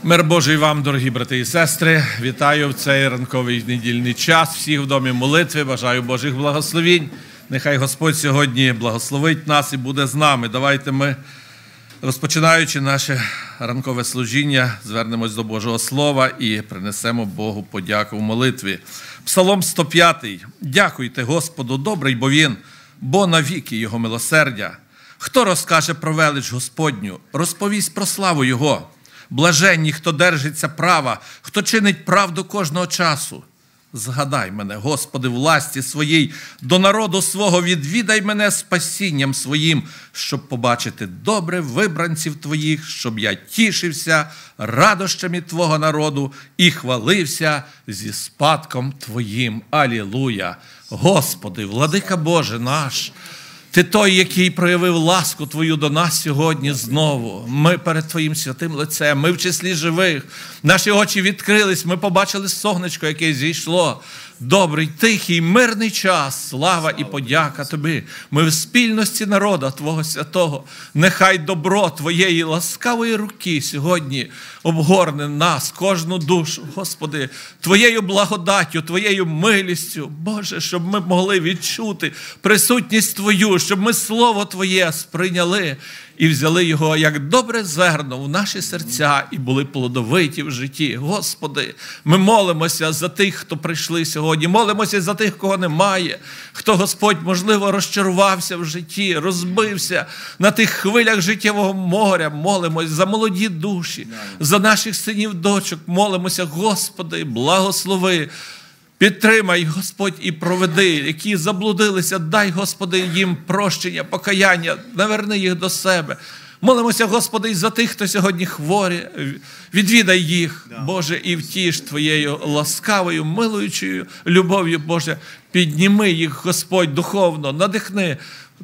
Мир Божий вам, дорогі брати і сестри. Вітаю в цей ранковий недільний час. Всіх в домі молитви. Бажаю Божих благословінь. Нехай Господь сьогодні благословить нас і буде з нами. Давайте ми, розпочинаючи наше ранкове служіння, звернемось до Божого Слова і принесемо Богу подяку в молитві. Псалом 105. Дякуйте Господу, добрий бо Він, бо навіки Його милосердя. Хто розкаже про велич Господню, розповість про славу Його. Блаженні, хто держиться права, хто чинить правду кожного часу. Згадай мене, Господи, в ласті своїй, до народу свого відвідай мене спасінням своїм, щоб побачити добре вибранців Твоїх, щоб я тішився радощами Твого народу і хвалився зі спадком Твоїм. Алілуя! Господи, Владика Боже наш, Ти той, який проявив ласку Твою до нас сьогодні знову. Ми перед Твоїм святим лицем, ми в числі живих. Наші очі відкрились, ми побачили сонечко, яке зійшло. Добрий, тихий, мирний час, слава і подяка Тобі. Ми в спільності народу Твого святого. Нехай добро Твоєї ласкавої руки сьогодні обгорне нас, кожну душу, Господи, Твоєю благодаттю, Твоєю милістю. Боже, щоб ми могли відчути присутність Твою, щоб ми Слово Твоє сприйняли і взяли його як добре зерно в наші серця і були плодовиті в житті. Господи, ми молимося за тих, хто прийшли сьогодні, молимося за тих, кого немає, хто, Господь, можливо, розчарувався в житті, розбився на тих хвилях життєвого моря, молимося за молоді душі, за наших синів, дочок, молимося, Господи, благослови. Підтримай, Господь, і проведи, які заблудилися, дай, Господи, їм прощення, покаяння, наверни їх до себе. Молимося, Господи, і за тих, хто сьогодні хворі, відвідай їх, Боже, і втіш Твоєю ласкавою, милуючою любов'ю, Боже, підніми їх, Господь, духовно, надихни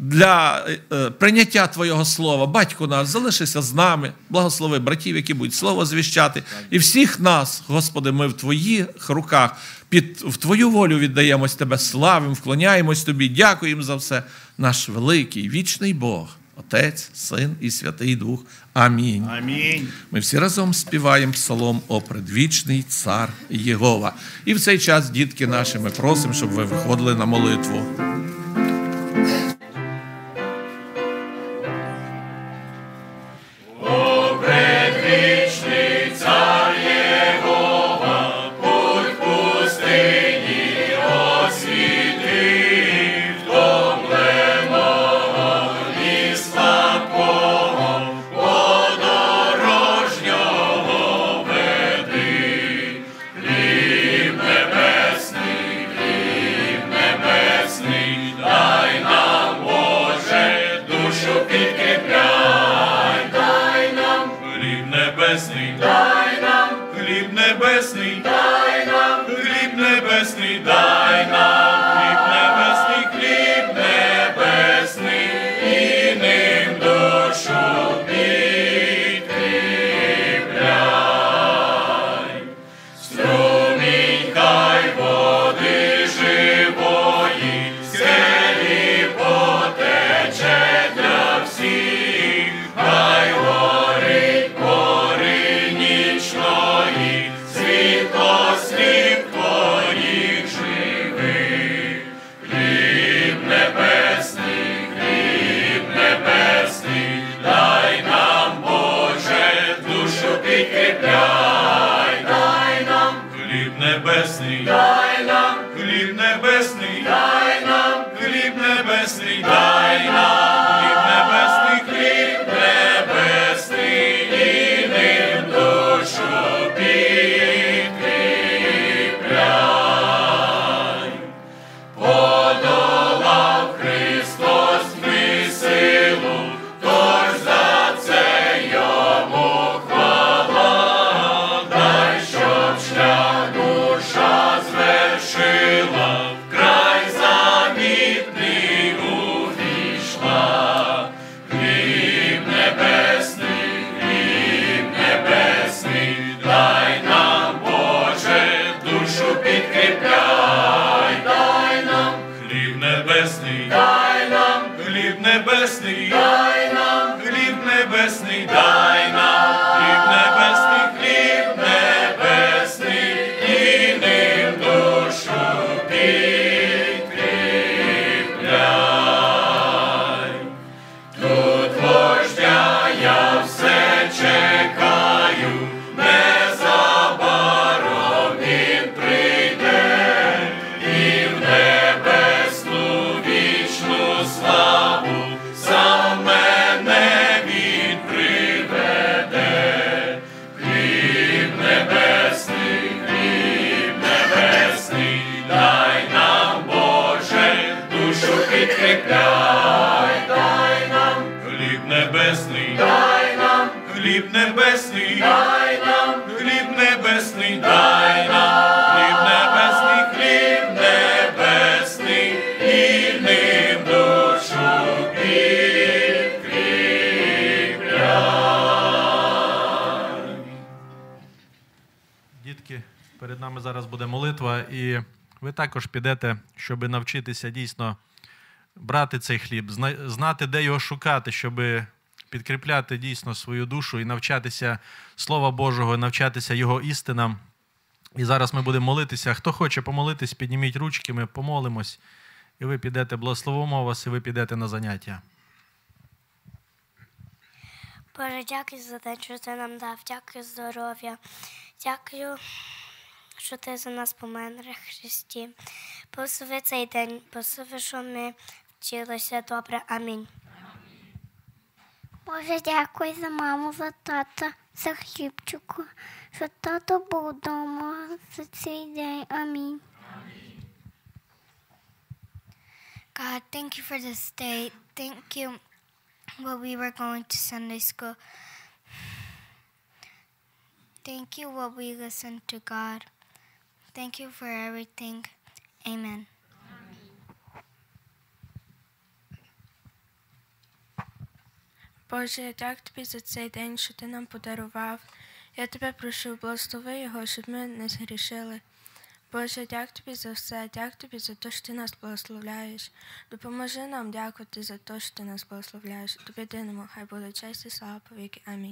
для прийняття Твоєго Слова. Батько наш, залишися з нами, благослови братів, які будуть Слово звіщати, і всіх нас, Господи, ми в Твоїх руках, в Твою волю віддаємось Тебе, славимо, вклоняємось Тобі, дякуємо за все. Наш великий, вічний Бог, Отець, Син і Святий Дух. Амінь. Амінь. Ми всі разом співаємо псалом «О предвічний цар Єгова». І в цей час, дітки наші, ми просимо, щоб ви виходили на молитву. Світло Дітки, перед нами зараз буде молитва, і ви також підете, щоб навчитися дійсно брати цей хліб, знати, де його шукати, щоб підкріпляти дійсно свою душу і навчатися Слова Божого, навчатися Його істинам. І зараз ми будемо молитися. Хто хоче помолитись, підніміть ручки, ми помолимось, і ви підете, благословимо вас, і ви підете на заняття. Боже, дякую за те, що ти нам дав, дякую за здоров'я, дякую, що ти за нас помер на Христі. Благослови цей день, благослови, що ми вчилися добре. Амінь. Боже, дякую за маму, за тата, за хлібчику, що тато був вдома за цей день. Амінь. God, thank you for this day. Thank you when we were going to Sunday school. Thank you when we listened to God. Thank you for everything. Amen. Боже, я дякую Тобі за цей день, що Ти нам подарував. Я Тебе прошу, благослови його, щоб ми не згрішили. Боже, дякую Тобі за все, дякую Тобі за те, що Ти нас благословляєш. Допоможи нам дякувати за те, що Ти нас благословляєш. Тобі єдиному, хай буде честь і слава повіки. Амінь.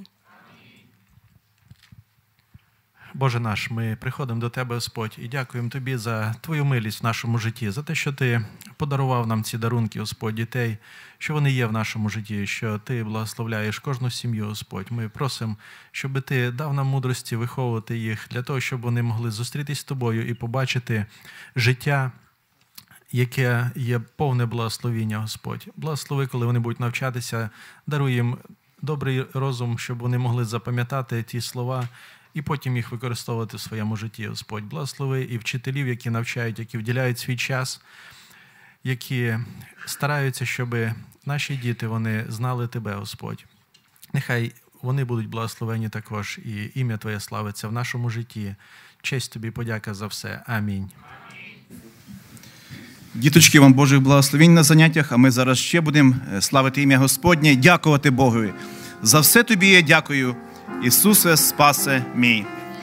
Боже наш, ми приходимо до Тебе, Господь, і дякуємо Тобі за Твою милість в нашому житті, за те, що Ти подарував нам ці дарунки, Господь, дітей, що вони є в нашому житті, що Ти благословляєш кожну сім'ю, Господь. Ми просимо, щоб Ти дав нам мудрості виховувати їх, для того, щоб вони могли зустрітись з Тобою і побачити життя, яке є повне благословіння, Господь. Благослови, коли вони будуть навчатися, даруй їм добрий розум, щоб вони могли запам'ятати ті слова, і потім їх використовувати в своєму житті, Господь. Благослови і вчителів, які навчають, які вділяють свій час, які стараються, щоб наші діти, вони знали Тебе, Господь. Нехай вони будуть благословені також, і ім'я Твоє славиться в нашому житті. Честь Тобі, подяка за все. Амінь. Діточки, вам Божих благословень на заняттях, а ми зараз ще будемо славити ім'я Господнє, дякувати Богові. За все Тобі я дякую, Ісусе, спасе мій.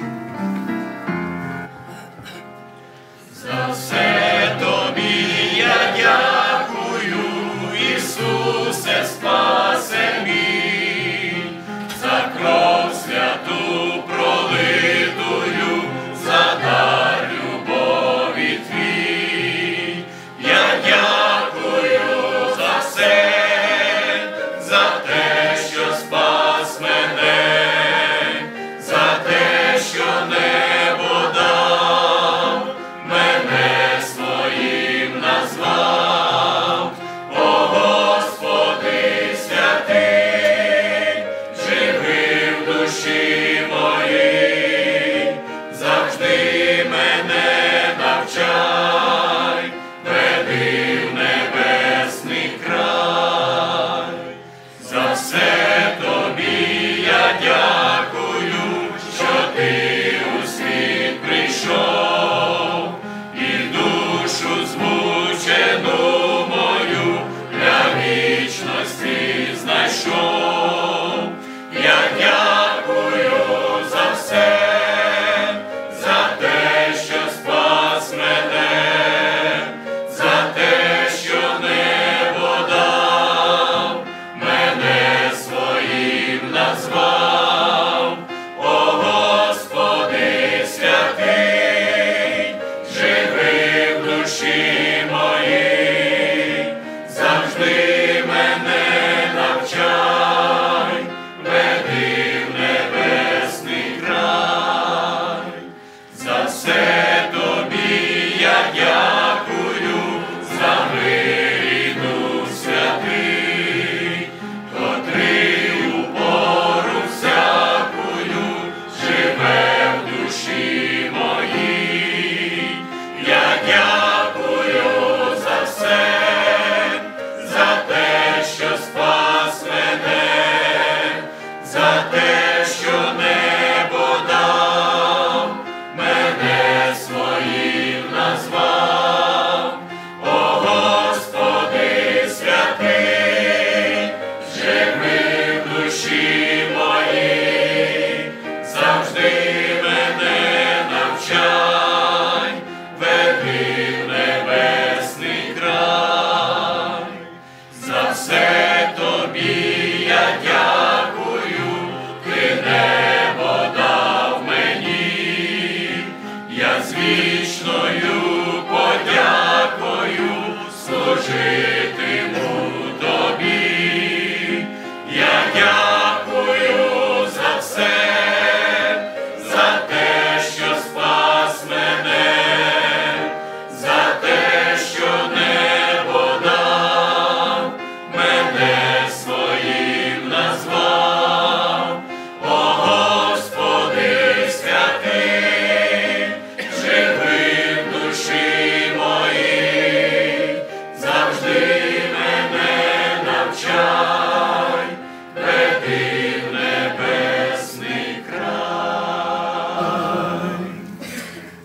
За все Тобі я дякую, Ісусе, спасе мій, за кров святу пролитую, за дар любові Твій. Я дякую за все, за те, що спас мене, за те, що небо дав, мене своїм назвав. О Господи святий, живи в душі моїй, завжди мене навчай, веди в небесний край. За все Тобі я дякую, що Ти у світ прийшов, і душу змучену мою для вічності знайшов. Я дякую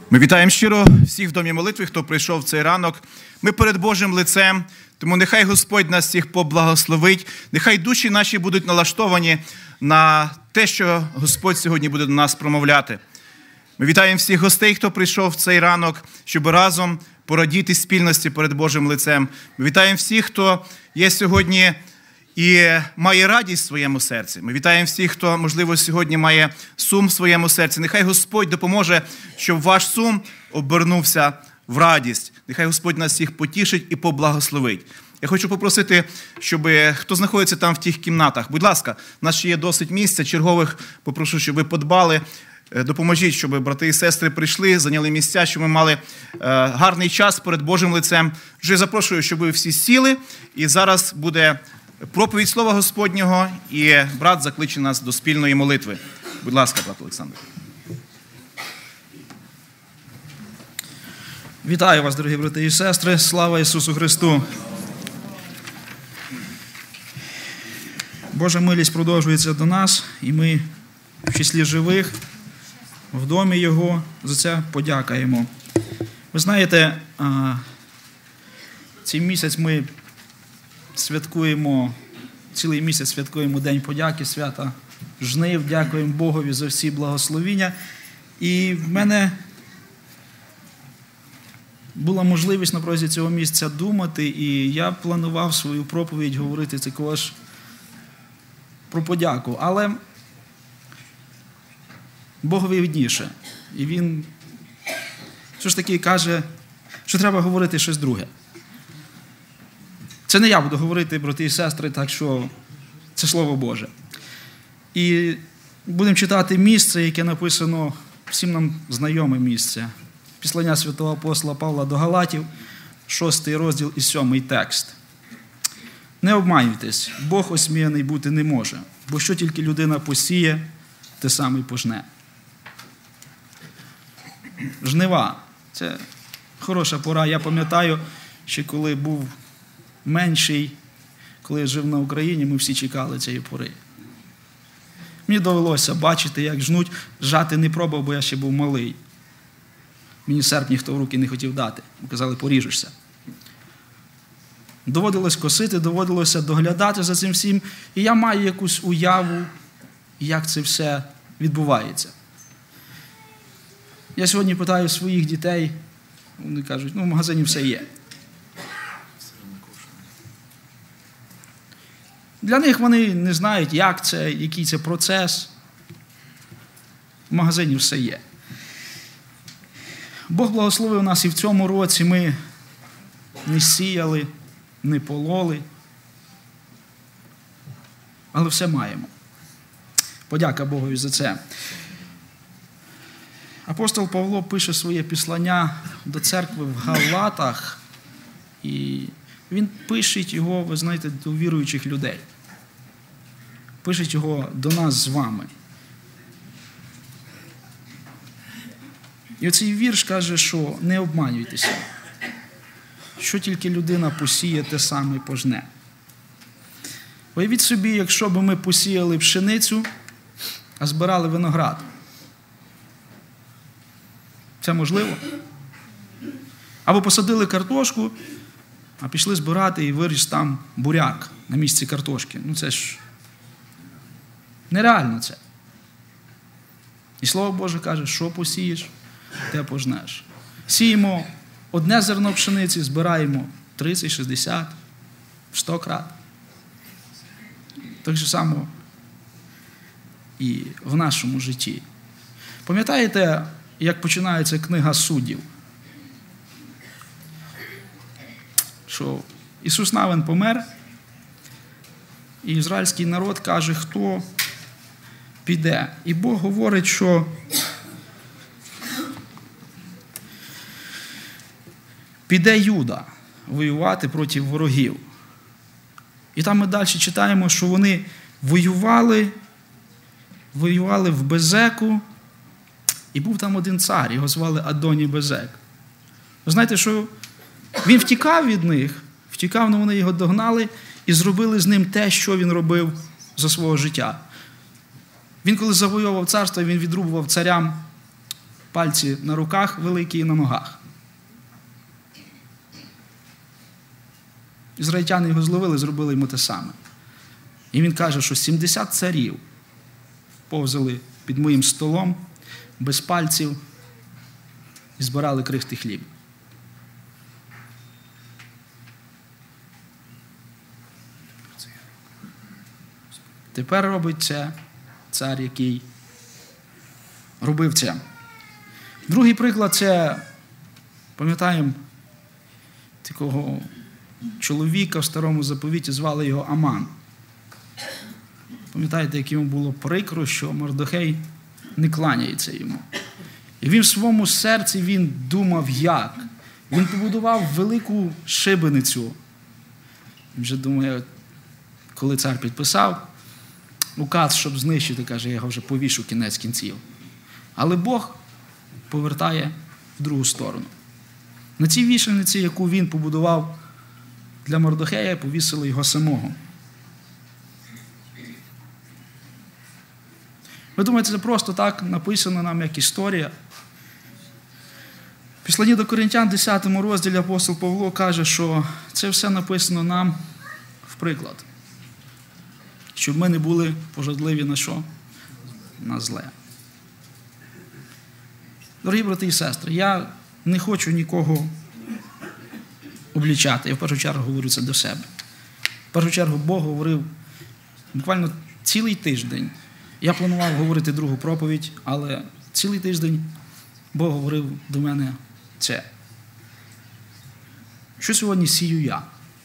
Ми вітаємо щиро всіх в Домі молитви, хто прийшов в цей ранок. Ми перед Божим лицем, тому нехай Господь нас всіх поблагословить, нехай душі наші будуть налаштовані на те, що Господь сьогодні буде до нас промовляти. Ми вітаємо всіх гостей, хто прийшов в цей ранок, щоб разом порадіти спільності перед Божим лицем. Ми вітаємо всіх, хто є сьогодні і має радість в своєму серці. Ми вітаємо всіх, хто, можливо, сьогодні має сум в своєму серці. Нехай Господь допоможе, щоб ваш сум обернувся в радість. Нехай Господь нас всіх потішить і поблагословить. Я хочу попросити, щоб хто знаходиться там в тих кімнатах, будь ласка, в нас ще є досить місця, чергових попрошу, щоб ви подбали, допоможіть, щоб брати і сестри прийшли, зайняли місця, щоб ми мали гарний час перед Божим лицем. Вже запрошую, щоб ви всі сіли, і зараз буде проповідь Слова Господнього, і брат закличе нас до спільної молитви. Будь ласка, брат Олександр. Вітаю вас, дорогі брати і сестри. Слава Ісусу Христу! Божа милість продовжується до нас, і ми в числі живих, в домі Його, за це подякуємо. Ви знаєте, цей місяць ми святкуємо, цілий місяць святкуємо День подяки, свята жнив, дякуємо Богові за всі благословіння. І в мене була можливість на протязі цього місяця думати, і я планував свою проповідь говорити також про подяку. Але Богові видніше. І Він все ж таки каже, що треба говорити щось друге. Це не я буду говорити, брати і сестри, так що це Слово Боже. І будемо читати місце, яке написано, всім нам знайоме місце. Післання святого апостола Павла до Галатів, 6 розділ і 7 текст. Не обманюйтесь, Бог осміяний бути не може, бо що тільки людина посіє, те саме й пожне. Жнива – це хороша пора. Я пам'ятаю, ще коли був менший, коли я жив на Україні, ми всі чекали цієї пори. Мені довелося бачити, як жнуть. Жати не пробував, бо я ще був малий. Мені серп ніхто в руки не хотів дати. Казали, поріжешся. Доводилось косити, доводилося доглядати за цим всім. І я маю якусь уяву, як це все відбувається. Я сьогодні питаю своїх дітей, вони кажуть, в магазині все є. Для них вони не знають, як це, який це процес. В магазині все є. Бог благословив нас і в цьому році. Ми не сіяли, не пололи, але все маємо. Подяка Богові за це. Апостол Павло пише своє післання до церкви в Галатах, і він пише його, ви знаєте, до віруючих людей. Пише його до нас з вами. І оцей вірш каже, що не обманюйтеся. Що тільки людина посіє, те саме й пожне. Уявіть собі, якщо б ми посіяли пшеницю, а збирали виноград. Це можливо? Або посадили картошку, а пішли збирати і виріс там буряк на місці картошки. Це ж нереально це. І Слово Боже каже, що посієш, те пожнеш. Сіємо одне зерно пшениці, збираємо 30, 60, 100 крат. Так же само і в нашому житті. Пам'ятаєте, як починається книга Суддів? Що Ісус Навин помер, і ізраїльський народ каже, хто піде. І Бог говорить, що піде Юда воювати проти ворогів. І там ми далі читаємо, що вони воювали в Безеку, і був там один цар, його звали Адоні Безек. Ви знаєте, що він втікав від них, але вони його догнали і зробили з ним те, що він робив за свого життя. Він, коли завоював царство, він відрубував царям пальці на руках великі і на ногах. Ізраїльтяни його зловили, зробили йому те саме. І він каже, що 70 царів повзали під моїм столом без пальців і збирали крихти хліб. Тепер робить це цар, який робив це. Другий приклад – це, пам'ятаємо, такого чоловіка в Старому Заповіті, звали його Аман. Пам'ятаєте, як йому було прикро, що Мордохей не кланяється йому. І він в своєму серці він думав, як. Він побудував велику шибеницю. Він вже думає, коли цар підписав указ, щоб знищити, каже, я його вже повішу кінець кінців. Але Бог повертає в другу сторону. На цій вішальниці, яку він побудував для Мордохея, повісили його самого. Ви думаєте, це просто так написано нам, як історія? В Післанні до Коринтян, 10 розділі, апостол Павло каже, що це все написано нам в приклад. Щоб ми не були пожадливі на що? На зле. Дорогі брати і сестри, я не хочу нікого облічати. Я в першу чергу говорю це до себе. В першу чергу Бог говорив буквально цілий тиждень. Я планував говорити другу проповідь, але цілий тиждень Бог говорив до мене це. Що сьогодні сію я?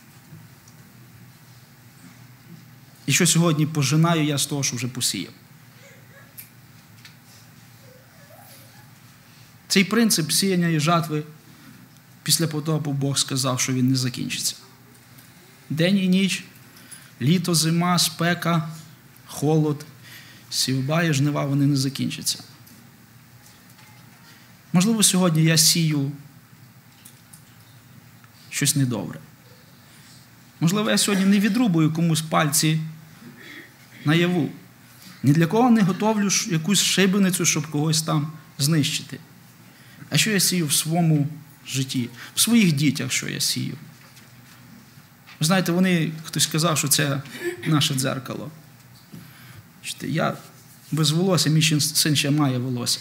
І що сьогодні пожинаю я з того, що вже посіяв? Цей принцип сіяння і жатви після потопу Бог сказав, що він не закінчиться. День і ніч, літо, зима, спека, холод, сівба і жнива, вони не закінчаться. Можливо, сьогодні я сію щось недобре. Можливо, я сьогодні не відрубую комусь пальці наяву. Ні для кого не готовлю якусь шибеницю, щоб когось там знищити. А що я сію в своєму житті? В своїх дітях, що я сію? Ви знаєте, хтось сказав, що це наше дзеркало. Я без волосся, мій син ще має волосся.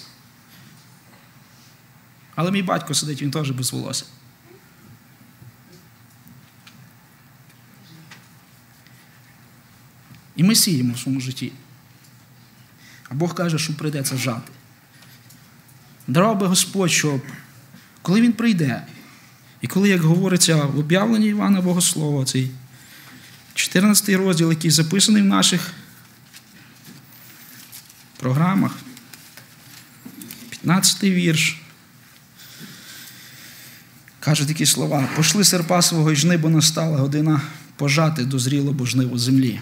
Але мій батько сидить, він теж без волосся. І ми сіємо в своєму житті. А Бог каже, що прийдеться жати. Дарував би Господь, щоб коли Він прийде, і коли, як говориться в об'явленні Івана Богослова, цей 14 розділ, який записаний в наших програмах, 15 вірш, каже такі слова: «Пошли серпа свого і жни, бо настала година пожати дозріло бо жниво землі».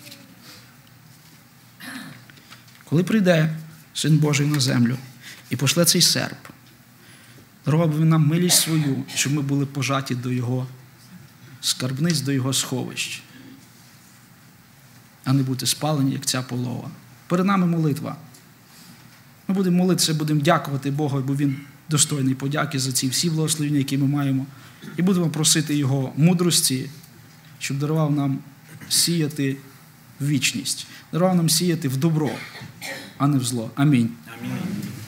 Коли прийде Син Божий на землю і пошле цей серп, дарував би він нам милість свою, щоб ми були пожаті до Його скарбниць, до Його сховищ, а не бути спалені, як ця полова. Перед нами молитва. Ми будемо молитися, будемо дякувати Богу, бо Він достойний подяки за ці всі благословення, які ми маємо. І будемо просити Його мудрості, щоб дарував нам сіяти в вічність. Дарував нам сіяти в добро, а не в зло. Амінь. Амінь.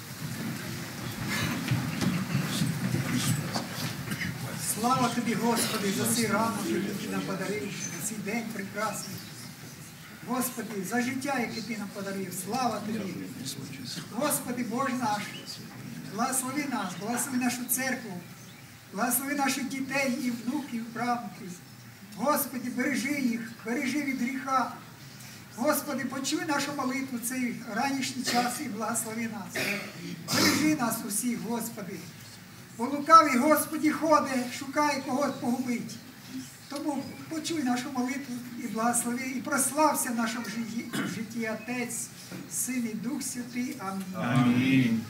Слава Тобі, Господи, за цей ранок, який Ти нам подарив, за цей день прекрасний. Господи, за життя, яке Ти нам подарив. Слава Тобі. Господи, Боже наш, благослови нас, благослови нашу церкву, благослови наших дітей і внуків, і правнуків. Господи, бережи їх, бережи від гріха. Господи, почуй нашу молитву в цей ранішній час і благослови нас. Бережи нас усіх, Господи. Бо лукавий, Господи, ходить, шукає когось погубить. Тому почуй нашу молитву і благослови, і прослався в нашому житті Отець, Син і Дух Святий. Амінь. Амінь.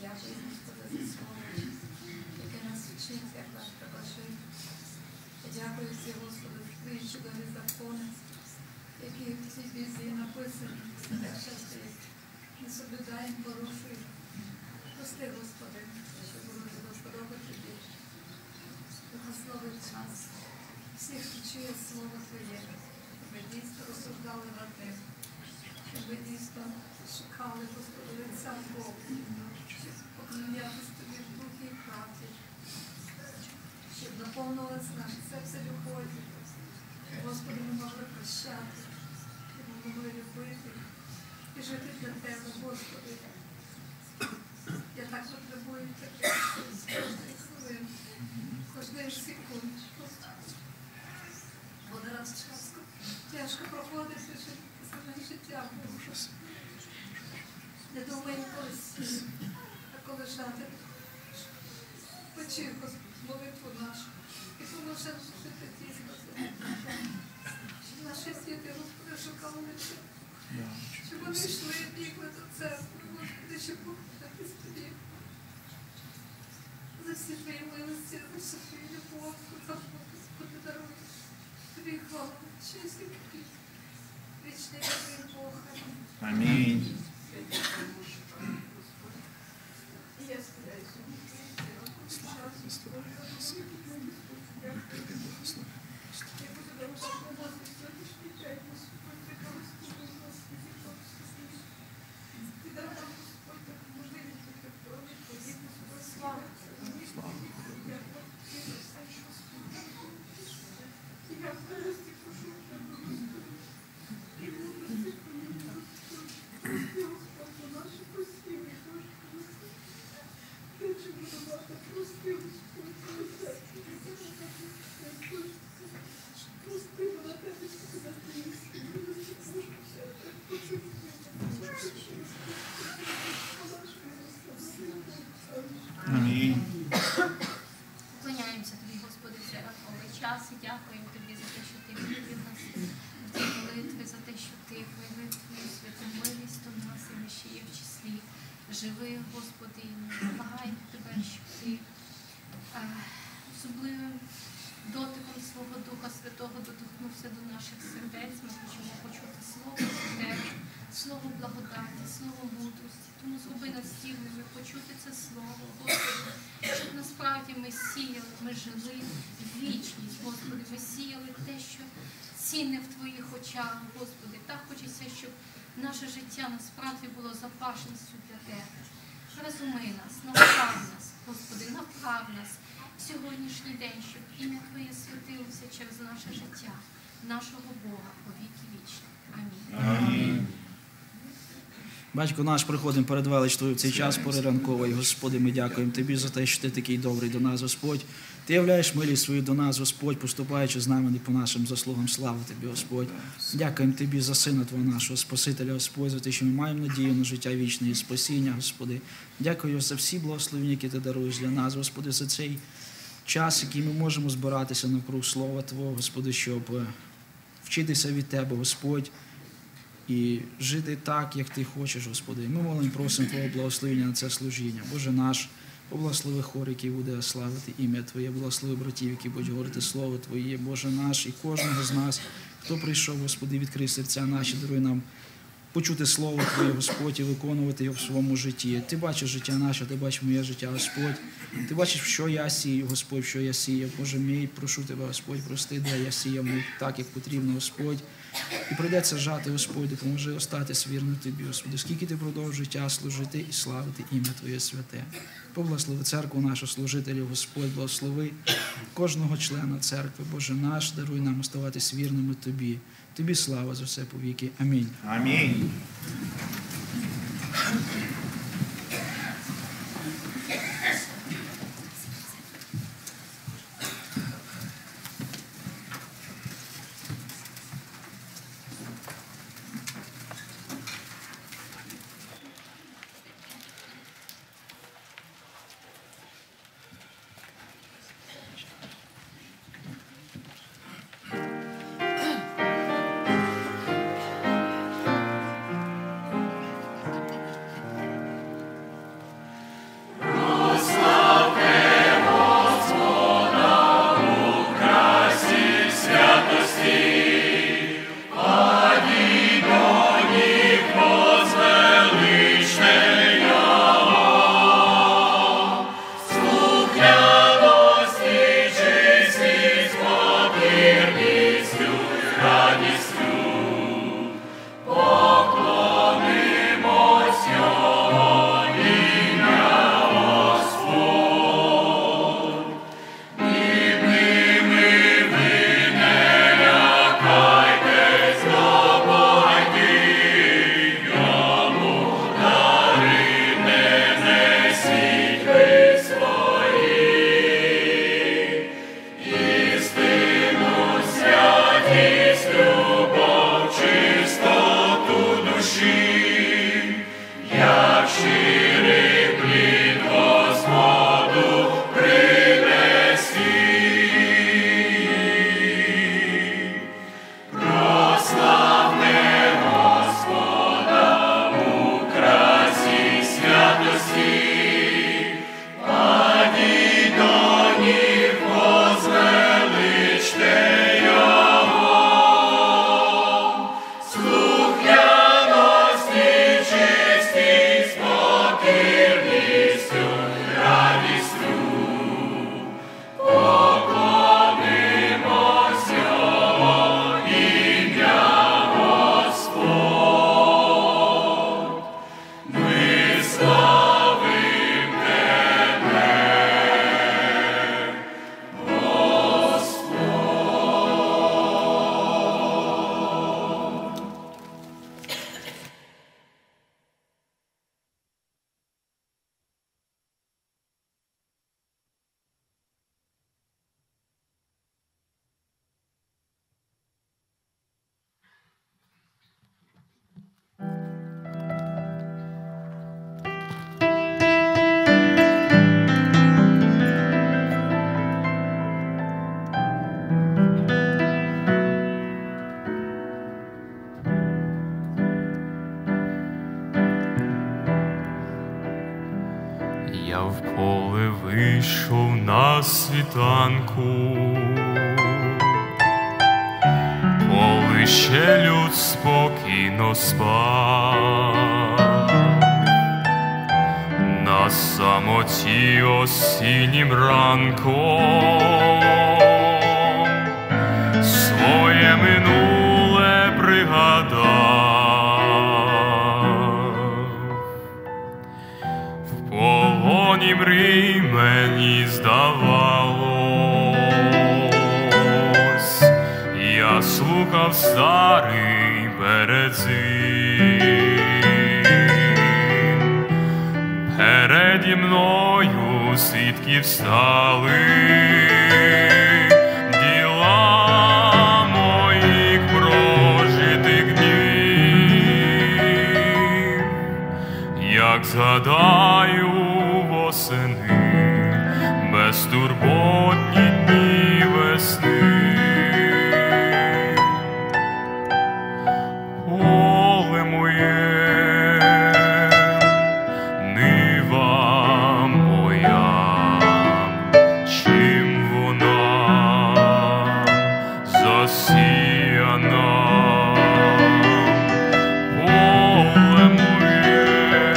Дякую ці, Господи, твої чудові закони, які в цій Біблії написані, так часто їх не соблюдаємо, порушуємо. Прости, Господи, що було недоподоби Тобі. Благослови нас, всіх, хто чує Слово Твоє, щоб ми дійсно розсуждали над ним, щоб ми дійсно шукали, Господи, лиця Бога, щоб поклонятися Тобі в духі і правді, щоб наповнилось наше серце любові. Господи, ми могли прощати, щоб ми могли любити і жити для Тебе, Господи. Я так потребую Тебе кожної хвилини, кожної секунди. Бо зараз тяжко проходити життя. Не думай ніколи сіти, а коли жати. Почуй, Господи, молитву нашу. І поможи жити дійсно. Щоб наші діти, Господи, шукали лиця. Щоб вони йшли і бігли до церкви, Господи, щоб поклонятись Тобі. За всі Твої милості, за всю Твою любов, за Господи, даруй. Тобі хвала, честь і покій. Вічний Твій Бог. Амінь. Я сподіваюся. Слава Христу. Я буду допомагати сьогоднішній день, Господь, такого Господи, Господи, Господи. Ти дав нам, Господь, таку можливість бути в крові Твоїй, Господи, слава. Я прошу все, що Господи. Я просто прошу Тебе, Господи. І Господи, прости, Господи, наші посіви, Господи. Те, що буду мати, прости, Господи, Твоє серце, Господи. Прости, вона Тебе, Господи, Амінь. Поклоняємося Тобі, Господи, в цей ранковий час і дякуємо Тобі за те, що Ти відповів нас в цій молитві, за те, що Ти проявив Твою святу милість до нас, і ми ще є в числі живих, Господи, і ми благаємо Тебе, щоб Ти особливим дотиком свого Духа Святого доторкнувся до наших сердець. Ми хочемо почути Слово Тебе, Слово благодаті, Слово мудрості. Тому зроби нас здібними почути це Слово, Господи, щоб насправді ми сіяли, ми жили вічність, Господи, ми сіяли те, що цінне в Твоїх очах, Господи. Так хочеться, щоб наше життя насправді було запашністю для Тебе. Розумий нас, направ нас, Господи, направ нас в сьогоднішній день, щоб ім'я Твоє святилося через наше життя, нашого Бога, по віки вічні. Амінь. Амінь. Батько наш, приходимо перед велич Твою в цей час пори ранкової. Господи, ми дякуємо Тобі за те, що Ти такий добрий до нас, Господь. Ти являєш милість свою до нас, Господь, поступаючи з нами не по нашим заслугам. Слава Тобі, Господь. Дякуємо Тобі за Сина Твого нашого Спасителя, Господь, за те, що ми маємо надію на життя вічне і спасіння, Господи. Дякую за всі благословення, які Ти даруєш для нас, Господи, за цей час, який ми можемо збиратися навкруг Слова Твого, Господи, щоб вчитися від Тебе, Господь, і жити так, як Ти хочеш, Господи. Ми молимо, просимо Твого благословення на це служіння. Боже наш, поблагослови хор, який буде славити ім'я Твоє, благослови братів, які будуть говорити Слово Твоє, Боже наш, і кожного з нас, хто прийшов, Господи, відкрий серця наші, даруй нам почути Слово Твоє, Господь, і виконувати його в своєму житті. Ти бачиш життя наше, Ти бачиш моє життя, Господь. Ти бачиш, що я сію, Господь, що я сіяв. Боже мій, прошу Тебе, Господь, прости, де я сіяв не так, як потрібно, Господь. І прийдеться жати, Господь, допоможи остатись вірним Тобі, Господи. Скільки Ти продовжуєш життя служити і славити ім'я Твоє святе. Поблагослови церкву нашу, служителів, Господь, благослови кожного члена церкви. Боже наш, даруй нам оставатись вірними Тобі. Тобі слава за все повіки. Амінь. Амінь. вийшов на світанку, коли ще люд спокійно спав, на самоті осіннім ранком своє минуле пригадав. В полоні мрій мені здавалось, я слухав старий березин, переді мною свідки встали діла моїх прожитих днів. Як згадаю восени безтурботні дні весни, поле моє, нива моя, чим вона засіяна, поле моє,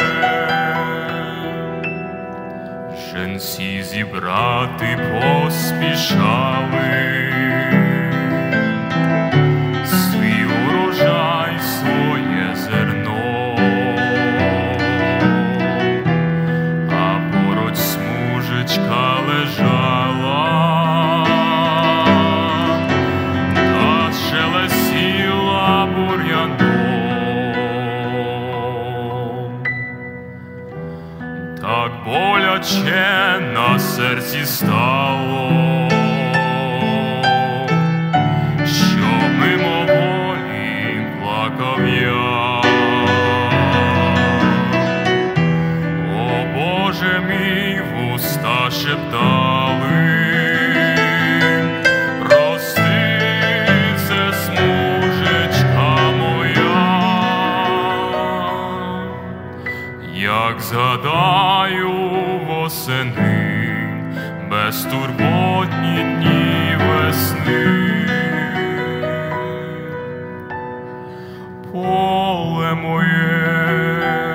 женці зібрати поспішали свій урожай, своє зерно, а поруч смужечка лежала та шелестіла бур'яном. Так боляче на серці стало, що мимоволі плакав я. О Боже мій, вуста шептали, прости, це смужечка моя. Як згадаю восени безтурботні дні весни, поле моє,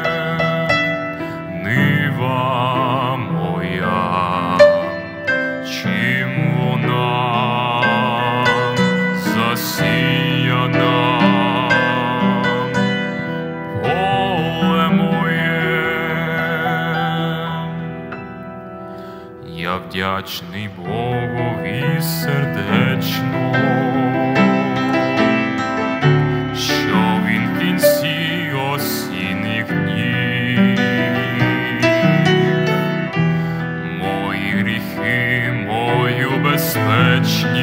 нива моя, чим вона засіяна, поле моє. Я вдячний Богові сердечно, що він в кінці осінніх днів мої гріхи, мою безпечність,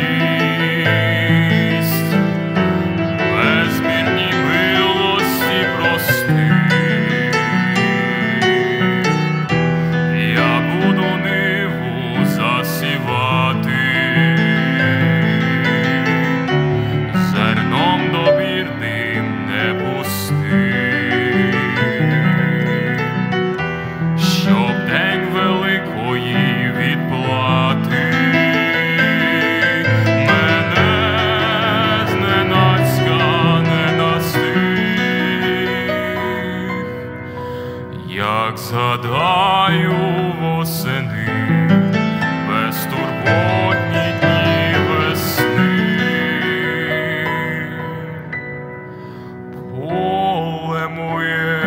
безмірні милості простив. Я буду ниву засівати, зерном добірним не пустив, щоб день великої відплати мене зненацька не настиг. Як згадаю восени безтурботні дні весни, поле моє,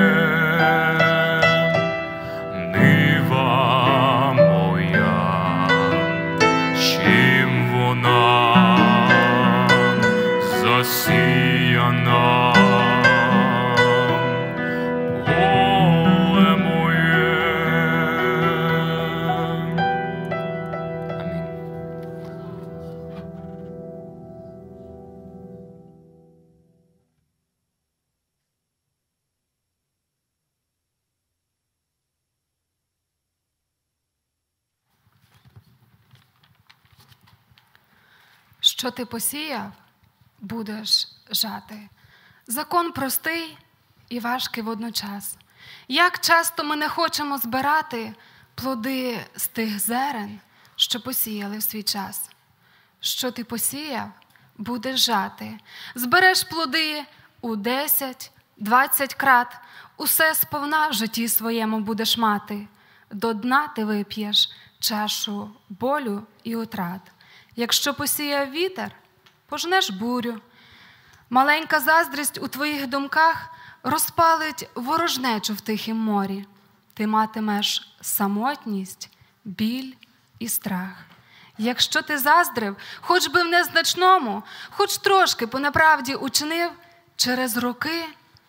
нива моя, чим вона засіяна, поле моє. Амінь. Що ти посіяв, будеш жати. Закон простий і важкий водночас. Як часто ми не хочемо збирати плоди з тих зерен, що посіяли в свій час. Що ти посіяв, будеш жати. Збереш плоди у 10, 20 крат. Усе сповна в житті своєму будеш мати. До дна ти вип'єш чашу болю і утрат. Якщо посіяв вітер, пожнеш бурю. Маленька заздрість у твоїх думках розпалить ворожнечу в тихім морі. Ти матимеш самотність, біль і страх. Якщо ти заздрив, хоч би в незначному, хоч трошки по неправді учинив, через роки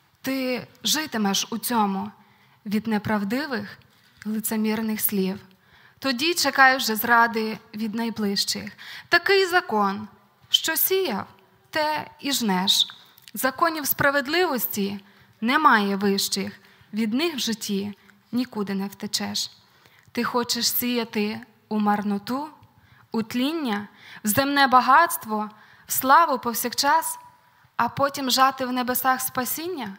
ти житимеш у цьому від неправдивих, лицемірних слів. Тоді чекай вже зради від найближчих. Такий закон, що сіяв, те і жнеш. Законів справедливості немає вищих, від них в житті нікуди не втечеш. Ти хочеш сіяти у марноту, у тління, в земне багатство, в славу повсякчас, а потім жати в небесах спасіння?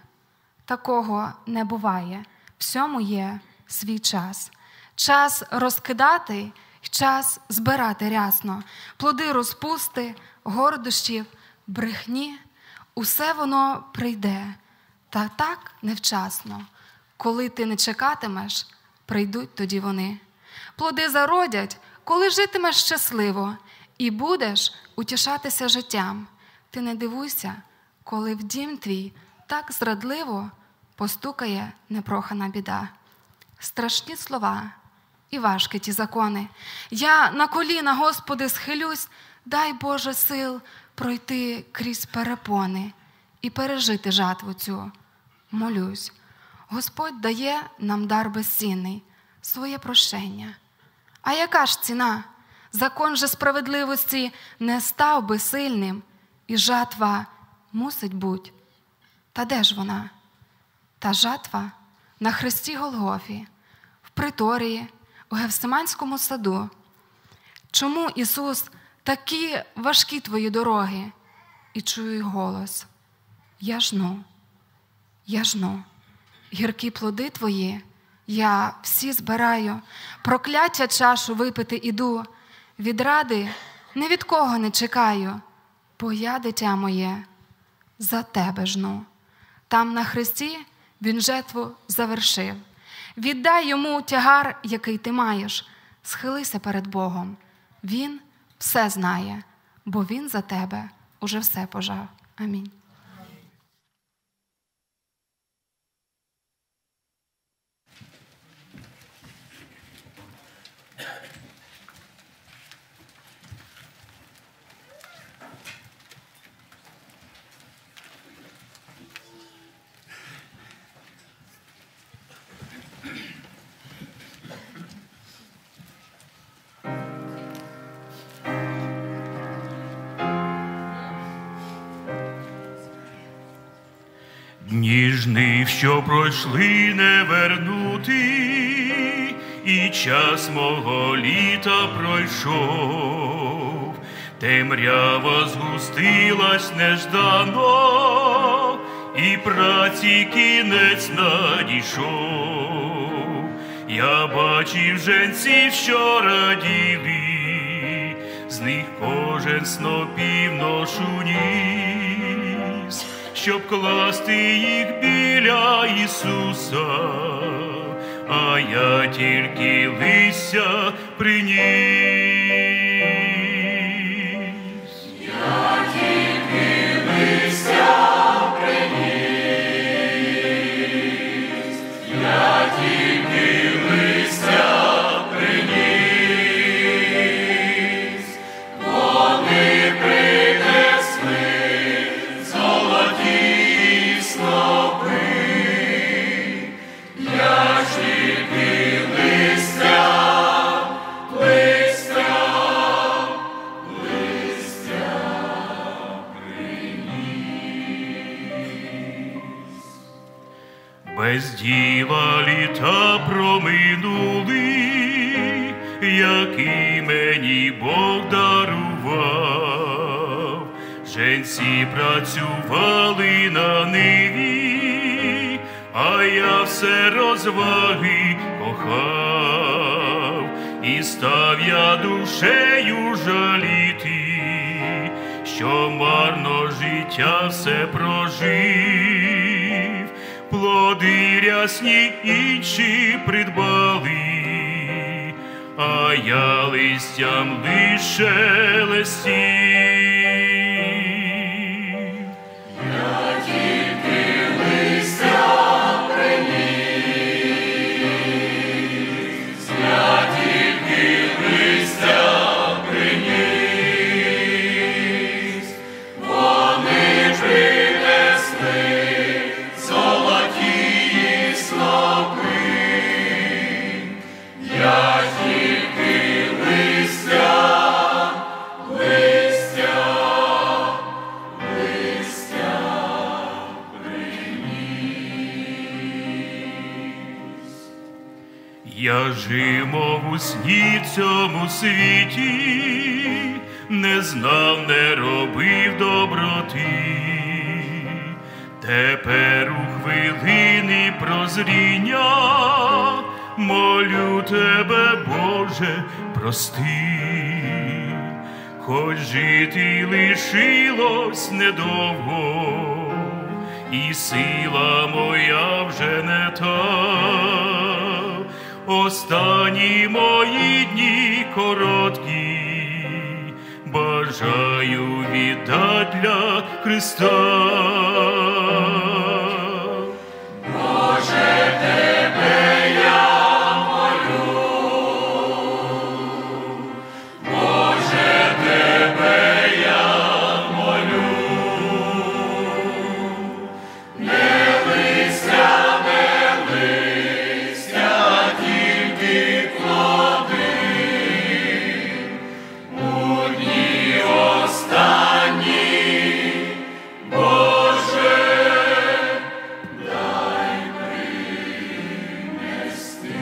Такого не буває. Всьому є свій час. Час розкидати й час збирати рясно. Плоди розпусти, гордощів, брехні. Усе воно прийде, та так невчасно. Коли ти не чекатимеш, прийдуть тоді вони. Плоди зародять, коли житимеш щасливо, і будеш утішатися життям. Ти не дивуйся, коли в дім твій так зрадливо постукає непрохана біда. Страшні слова і важкі ті закони. Я на коліна, Господи, схилюсь, дай, Боже, сил пройти крізь перепони і пережити жатву цю. Молюсь. Господь дає нам дар безцінний, своє прощення. А яка ж ціна? Закон же справедливості не став би сильним, і жатва мусить бути. Та де ж вона? Та жатва на хресті Голгофі, в приторії, у Гефсиманському саду. Чому, Ісус, такі важкі твої дороги? І чую голос: я жну, гіркі плоди твої я всі збираю, прокляття чашу випити іду, від ради ні від кого не чекаю, бо я, дитя моє, за тебе жну. Там на хресті він жетву завершив. Віддай йому тягар, який ти маєш, схилися перед Богом. Він все знає, бо він за тебе уже все пожав. Амінь. Дні жнив, що пройшли, не вернути, і час мого літа пройшов. Темрява згустилась неждано, і праці кінець надійшов. Я бачив женців, що раділи, з них кожен снопів ношу ніс, щоб класти їх біля Ісуса, а я тільки листя приніс. Я тільки листя приніс, я тільки листя приніс, вони принесли золоті снопи, я ж тільки без діла літа проминули, які мені Бог дарував. Женці працювали на ниві, а я все розваги кохав. став я душею жаліти, що марно життя все прожив, плоди рясні інші придбали, а я листям лише листів. Я тільки листям приніс, я тільки листям приніс, вони принесли золоті снопи, я тільки листям, листям, листям приніс. Я жив, мов у сні цьому світі, не знав, не робив доброти. Тепер у хвилини прозріння молю тебе, Боже, прости. Хоч жити лишилось недовго, і сила моя вже не та. Останні мої дні короткі, бажаю віддати для Христа. Боже, тебе я молю, Боже, тебе я молю, не листя, тільки плоди, у дні останні, Боже, дай принести.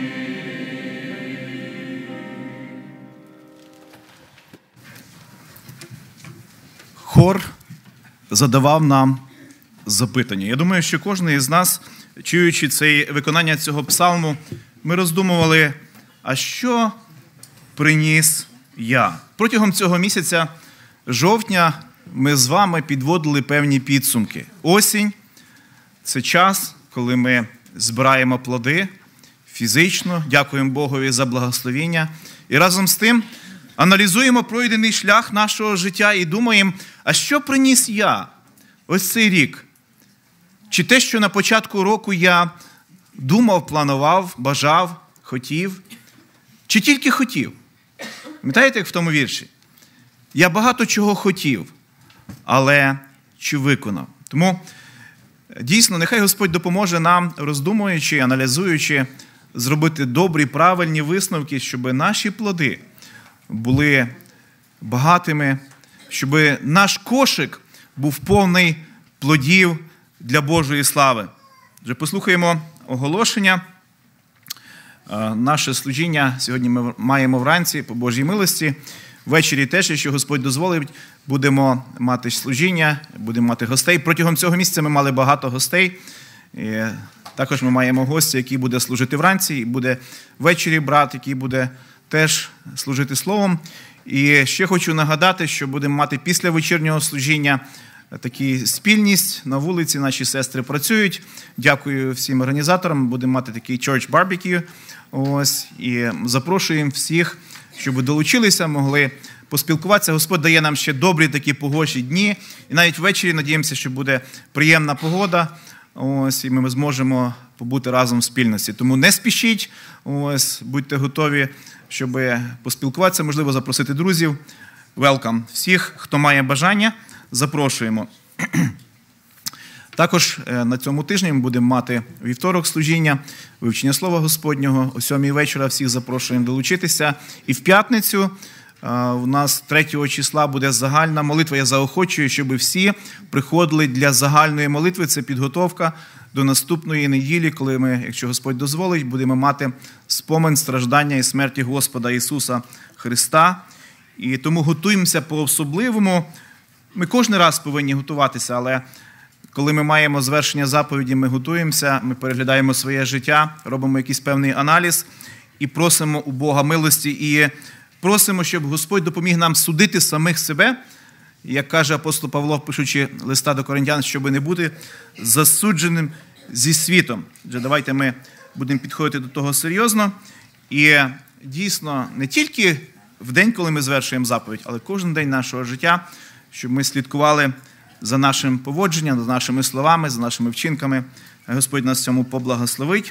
Хор задавав нам запитання. Я думаю, що кожен із нас, чуючи виконання цього псалму, ми роздумували, а що приніс я? Протягом цього місяця, жовтня, ми з вами підводили певні підсумки. Осінь – це час, коли ми збираємо плоди фізично, дякуємо Богові за благословіння. І разом з тим аналізуємо пройдений шлях нашого життя і думаємо, а що приніс я ось цей рік? Чи те, що на початку року я думав, планував, бажав, хотів? Чи тільки хотів? Пам'ятаєте, як в тому вірші? Я багато чого хотів, але чи виконав? Тому дійсно, нехай Господь допоможе нам, роздумуючи, аналізуючи, зробити добрі, правильні висновки, щоб наші плоди були багатими, щоб наш кошик був повний плодів для Божої слави. Вже послухаємо оголошення. Наше служіння сьогодні ми маємо вранці по Божій милості. Ввечері теж, якщо Господь дозволить, будемо мати служіння, будемо мати гостей. Протягом цього місяця ми мали багато гостей. І також ми маємо гостя, який буде служити вранці, і буде ввечері брат, який буде теж служити словом. І ще хочу нагадати, що будемо мати після вечірнього служіння таку спільність. На вулиці наші сестри працюють. Дякую всім організаторам. Будемо мати такий church barbecue. Ось. І запрошуємо всіх, щоб долучилися, могли поспілкуватися. Господь дає нам ще добрі такі погожі дні. І навіть ввечері надіємося, що буде приємна погода. Ось, і ми зможемо побути разом в спільності. Тому не спішіть, ось, будьте готові, щоб поспілкуватися, можливо, запросити друзів. Welcome. Всіх, хто має бажання, запрошуємо. Також на цьому тижні ми будемо мати вівторок служіння, вивчення Слова Господнього. О 7-й вечора всіх запрошуємо долучитися. І в п'ятницю у нас 3 числа буде загальна молитва. Я заохочую, щоб всі приходили для загальної молитви. Це підготовка до наступної неділі, коли ми, якщо Господь дозволить, будемо мати спомин страждання і смерті Господа Ісуса Христа. І тому готуємося по-особливому. Ми кожен раз повинні готуватися, але коли ми маємо звершення заповіді, ми готуємося, ми переглядаємо своє життя, робимо якийсь певний аналіз і просимо у Бога милості, і просимо, щоб Господь допоміг нам судити самих себе, як каже апостол Павло, пишучи листа до Коринтян, щоб не бути засудженим зі світом. Отже, давайте ми будемо підходити до того серйозно. І дійсно, не тільки в день, коли ми звершуємо заповідь, але кожен день нашого життя, щоб ми слідкували за нашим поводженням, за нашими словами, за нашими вчинками. Господь нас в цьому поблагословить.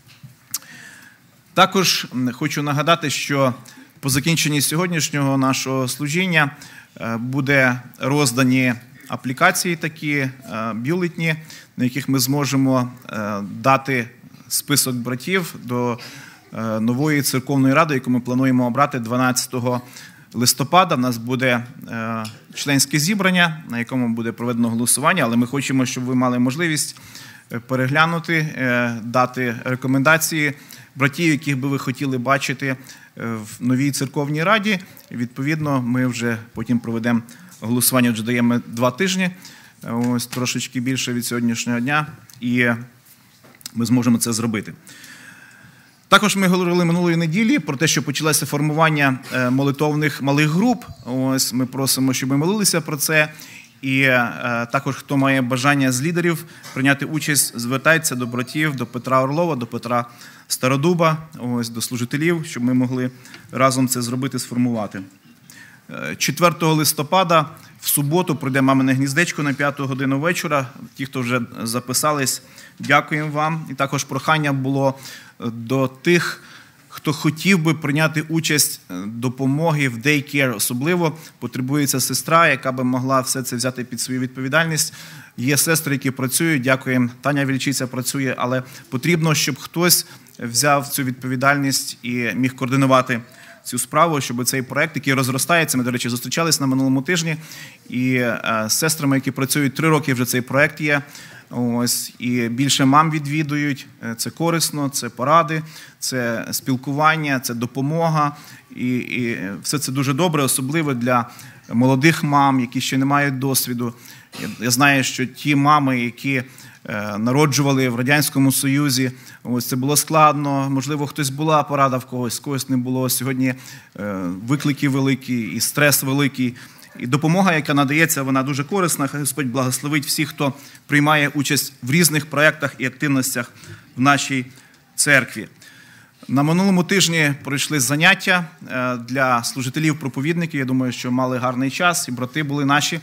Також хочу нагадати, що по закінченні сьогоднішнього нашого служіння буде роздані аплікації такі, бюлетні, на яких ми зможемо дати список братів до нової церковної ради, яку ми плануємо обрати 12 листопада. У нас буде членське зібрання, на якому буде проведено голосування, але ми хочемо, щоб ви мали можливість переглянути, дати рекомендації братів, яких би ви хотіли бачити в новій церковній раді. І, відповідно, ми вже потім проведемо голосування. Отже, даємо 2 тижні, ось трошечки більше від сьогоднішнього дня, і ми зможемо це зробити. Також ми говорили минулої неділі про те, що почалося формування молитовних малих груп. Ось ми просимо, щоб ми молилися про це. І також, хто має бажання з лідерів прийняти участь, звертайтеся до братів, до Петра Орлова, до Петра Стародуба, ось, до служителів, щоб ми могли разом це зробити, сформувати. 4 листопада в суботу пройде «Мамине гніздечко» на 5 годину вечора. Ті, хто вже записались, дякуємо вам. І також прохання було до тих, хто хотів би прийняти участь допомоги в дейкер. Особливо потребується сестра, яка би могла все це взяти під свою відповідальність. Є сестри, які працюють, дякуємо, Таня Вільчиця працює, але потрібно, щоб хтось взяв цю відповідальність і міг координувати цю справу, щоб цей проект, який розростається, ми, до речі, зустрічались на минулому тижні, і з сестрами, які працюють 3 роки, вже цей проект є. Ось, і більше мам відвідують, це корисно, це поради, це спілкування, це допомога, і все це дуже добре, особливо для молодих мам, які ще не мають досвіду. Я знаю, що ті мами, які народжували в Радянському Союзі, ось це було складно, можливо, хтось була порада в когось не було. Сьогодні виклики великі і стрес великий. І допомога, яка надається, вона дуже корисна. Хай Господь благословить всіх, хто приймає участь в різних проєктах і активностях в нашій церкві. На минулому тижні пройшли заняття для служителів-проповідників. Я думаю, що мали гарний час, і брати були наші,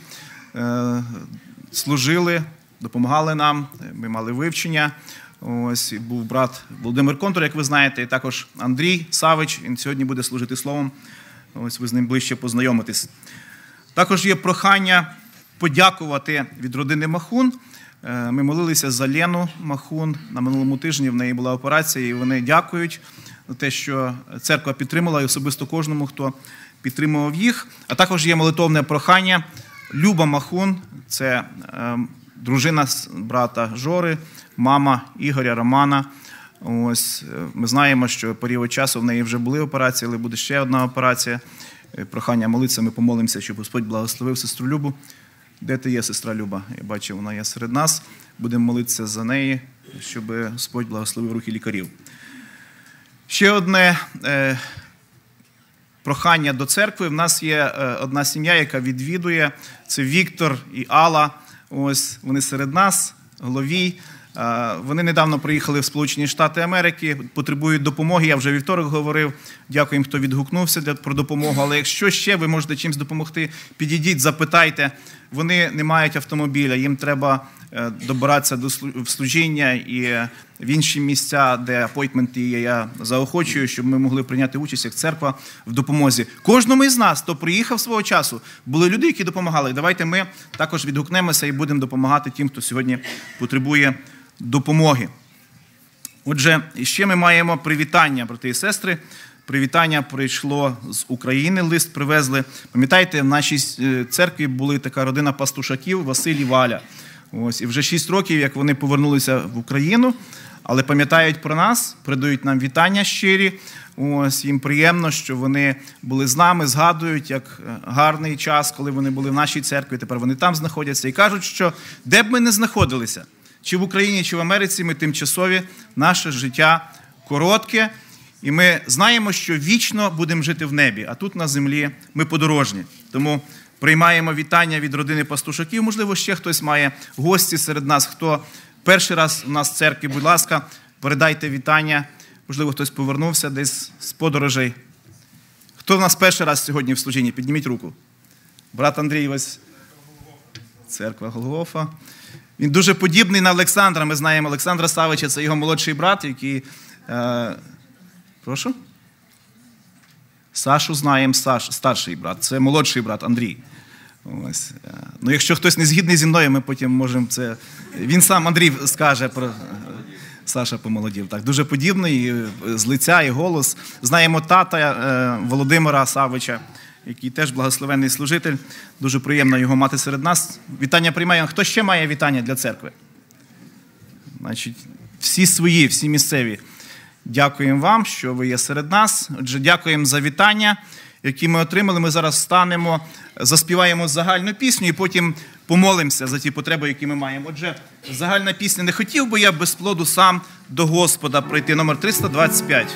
служили, допомагали нам, ми мали вивчення. Ось був брат Володимир Контур, як ви знаєте, і також Андрій Савич, він сьогодні буде служити словом. Ось ви з ним ближче познайомитесь. Також є прохання подякувати від родини Махун. Ми молилися за Лену Махун на минулому тижні, в неї була операція, і вони дякують за те, що церква підтримала, і особисто кожному, хто підтримував їх. А також є молитовне прохання. Люба Махун, це дружина брата Жори, мама Ігоря, Романа. Ось, ми знаємо, що період часу в неї вже були операції, але буде ще одна операція. Прохання молитися, ми помолимося, щоб Господь благословив сестру Любу. Де ти є, сестра Люба? Я бачу, вона є серед нас. Будемо молитися за неї, щоб Господь благословив рухи лікарів. Ще одне прохання до церкви. В нас є одна сім'я, яка відвідує. Це Віктор і Алла. Ось вони серед нас, Головій. Вони недавно приїхали в Сполучені Штати Америки, потребують допомоги. Я вже вівторок говорив. Дякуємо, хто відгукнувся про допомогу. Але якщо ще ви можете чимось допомогти, підійдіть, запитайте. Вони не мають автомобіля, їм треба добиратися до служіння і в інші місця, де апойтменти є. Я заохочую, щоб ми могли прийняти участь як церква в допомозі. Кожному із нас, хто приїхав свого часу, були люди, які допомагали. Давайте ми також відгукнемося і будемо допомагати тим, хто сьогодні потребує допомоги. Отже, ще ми маємо привітання, брати і сестри. Привітання прийшло з України, лист привезли. Пам'ятаєте, в нашій церкві була така родина пастушаків Василь і Валя. Ось, і вже 6 років, як вони повернулися в Україну, але пам'ятають про нас, передають нам вітання щирі. Ось, їм приємно, що вони були з нами, згадують, як гарний час, коли вони були в нашій церкві, тепер вони там знаходяться. І кажуть, що де б ми не знаходилися, чи в Україні, чи в Америці, ми тимчасові, наше життя коротке. І ми знаємо, що вічно будемо жити в небі, а тут на землі ми подорожні. Тому приймаємо вітання від родини пастушаків. Можливо, ще хтось має гості серед нас. Хто перший раз у нас в церкві, будь ласка, передайте вітання. Можливо, хтось повернувся десь з подорожей. Хто в нас перший раз сьогодні в служінні? Підніміть руку. Брат Андрій, ось церква Голгофа. Він дуже подібний на Олександра. Ми знаємо Олександра Савича, це його молодший брат, який... Прошу? Сашу знаємо, старший брат. Це молодший брат Андрій. Ось. Ну, якщо хтось не згідний зі мною, ми потім можемо це... Він сам, Андрій, скаже про... Саша помолодів. Так, дуже подібний, з лиця і голос. Знаємо тата Володимира Савича, який теж благословенний служитель. Дуже приємно його мати серед нас. Вітання приймаємо. Хто ще має вітання для церкви? Значить, всі свої, всі місцеві. Дякуємо вам, що ви є серед нас. Отже, дякуємо за вітання, які ми отримали. Ми зараз встанемо, заспіваємо загальну пісню і потім помолимося за ті потреби, які ми маємо. Отже, загальна пісня «Не хотів би я без плоду сам до Господа прийти». Номер 325.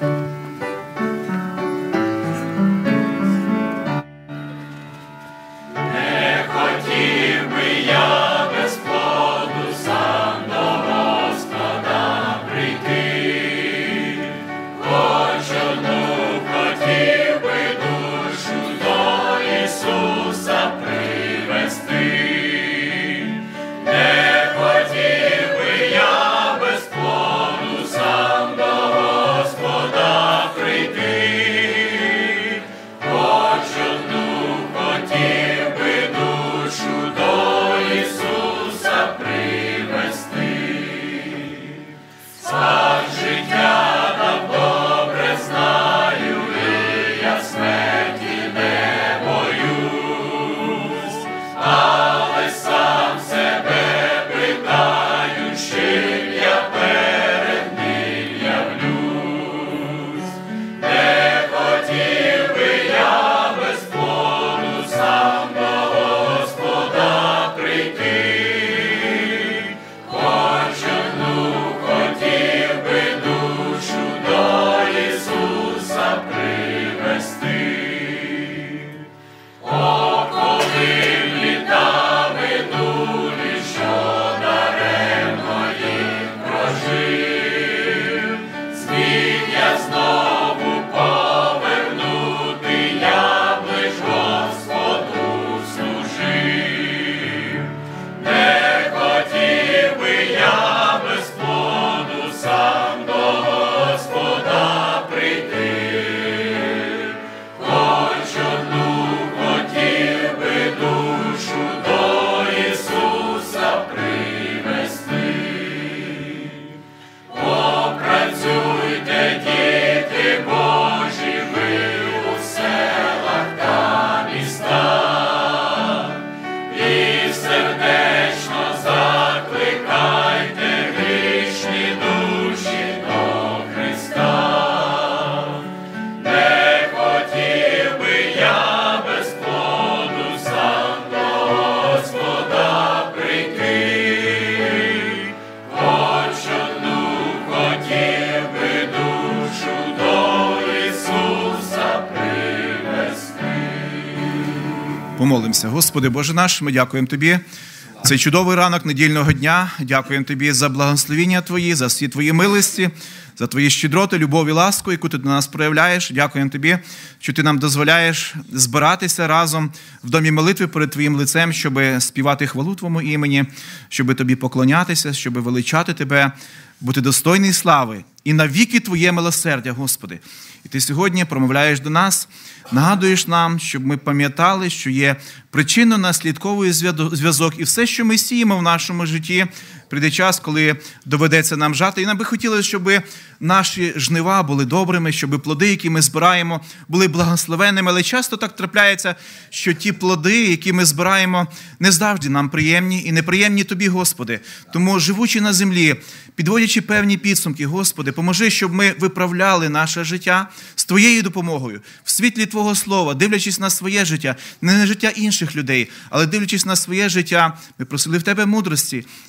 Помолимося. Господи Боже наш, ми дякуємо Тобі. Цей чудовий ранок недільного дня. Дякуємо Тобі за благословіння Твої, за всі Твої милості, за Твої щедроти, любов і ласку, яку Ти до нас проявляєш. Дякуємо Тобі, що Ти нам дозволяєш збиратися разом в домі молитви перед Твоїм лицем, щоб співати хвалу Твоєму імені, щоб Тобі поклонятися, щоб величати Тебе, бути достойний слави і навіки Твоє милосердя, Господи. І Ти сьогодні промовляєш до нас, нагадуєш нам, щоб ми пам'ятали, що є причинно-наслідковий зв'язок. І все, що ми сіємо в нашому житті, прийде час, коли доведеться нам жати. І нам би хотілося, щоб наші жнива були добрими, щоб плоди, які ми збираємо, були благословенними. Але часто так трапляється, що ті плоди, які ми збираємо, не завжди нам приємні і неприємні Тобі, Господи. Тому, живучи на землі, підводячи певні підсумки, Господи, поможи, щоб ми виправляли наше життя з Твоєю допомогою, в світлі Твого Слова, дивлячись на своє життя, не на життя інших людей, але дивлячись на своє життя, ми просили в Тебе мудрості і отримали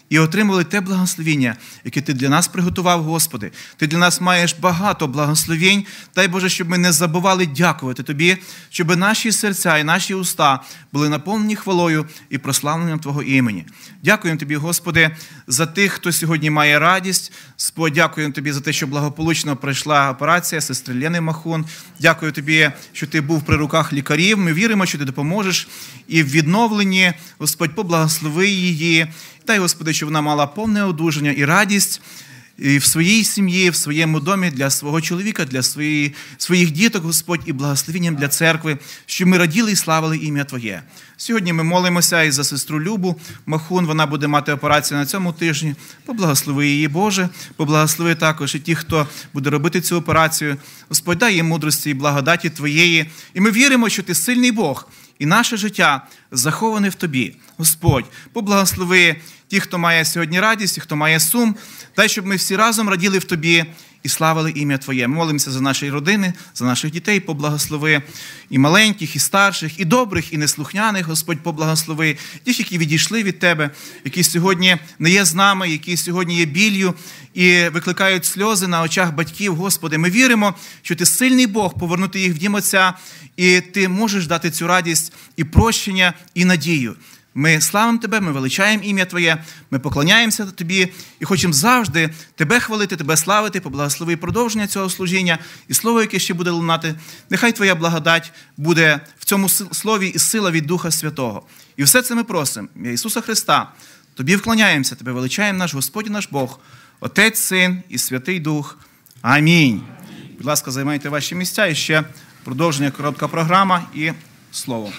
отримували те благословіння, яке Ти для нас приготував, Господи. Ти для нас маєш багато благословень. Дай, Боже, щоб ми не забували дякувати Тобі, щоб наші серця і наші уста були наповнені хвалою і прославленням Твого імені. Дякуємо Тобі, Господи, за тих, хто сьогодні має радість. Дякуємо Тобі за те, що благополучно пройшла операція сестри Лени Махун. Дякую Тобі, що Ти був при руках лікарів. Ми віримо, що Ти допоможеш і в відновленні, Господь, поблагослови її. Дай, Господи, щоб вона мала повне одужання і радість і в своїй сім'ї, в своєму домі, для свого чоловіка, для своїх діток, Господь, і благословенням для церкви, щоб ми раділи і славили ім'я Твоє. Сьогодні ми молимося і за сестру Любу Махун, вона буде мати операцію на цьому тижні. Поблагослови її, Боже, поблагослови також і ті, хто буде робити цю операцію. Господь, дай їм мудрості і благодаті Твоєї. І ми віримо, що Ти сильний Бог, і наше життя заховане в Тобі. Господь, поблагослови ті, хто має сьогодні радість, і хто має сум. Дай, щоб ми всі разом раділи в Тобі і славили ім'я Твоє. Ми молимося за наші родини, за наших дітей, поблагослови і маленьких, і старших, і добрих, і неслухняних, Господь, поблагослови. Ті, які відійшли від Тебе, які сьогодні не є з нами, які сьогодні є біллю і викликають сльози на очах батьків. Господи, ми віримо, що Ти сильний Бог, повернути їх в дім Отця, і Ти можеш дати цю радість і прощення, і надію. Ми славимо Тебе, ми величаємо ім'я Твоє, ми поклоняємося Тобі і хочемо завжди Тебе хвалити, Тебе славити, поблагослови продовження цього служіння і слово, яке ще буде лунати. Нехай Твоя благодать буде в цьому слові і сила від Духа Святого. І все це ми просимо, ім'я Ісуса Христа. Тобі вклоняємося, Тебе величаємо, наш Господь і наш Бог, Отець, Син і Святий Дух. Амінь. Будь ласка, займайте ваші місця і ще продовження, коротка програма і слово.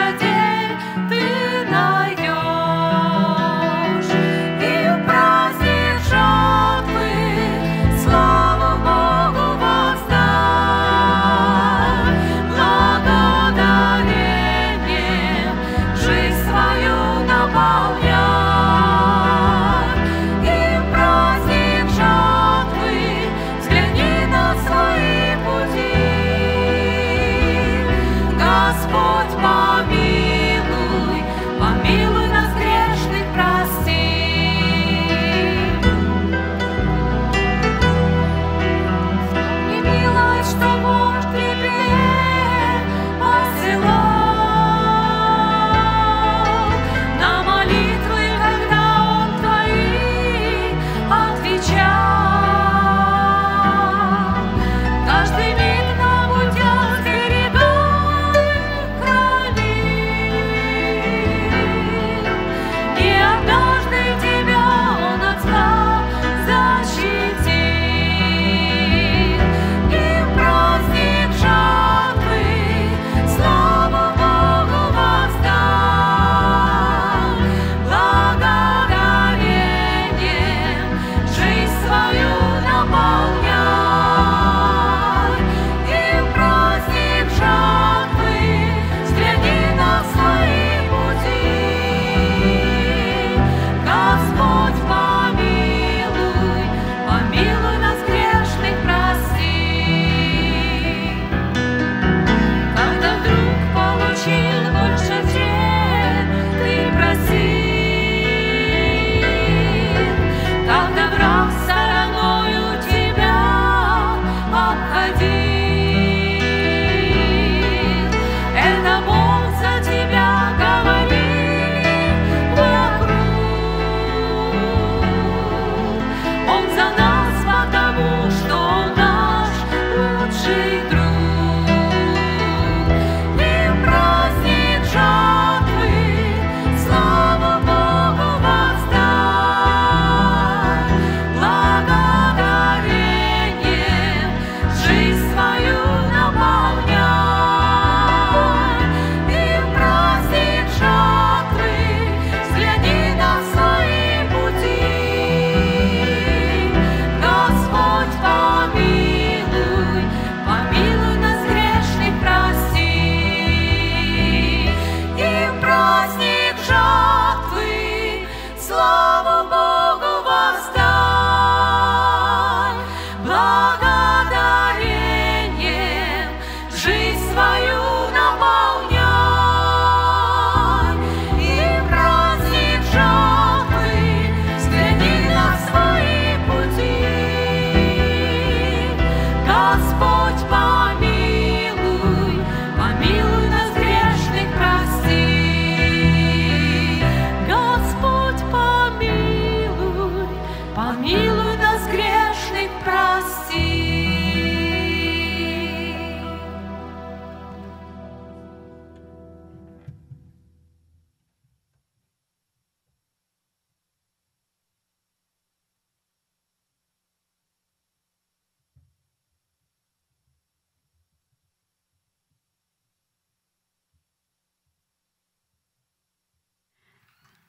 Праздник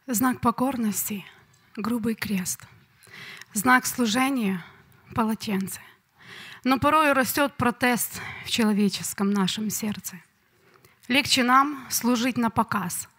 Знак покорности — грубый крест. Знак служения — полотенце. Но порой растет протест в человеческом нашем сердце. Легче нам служить на показ.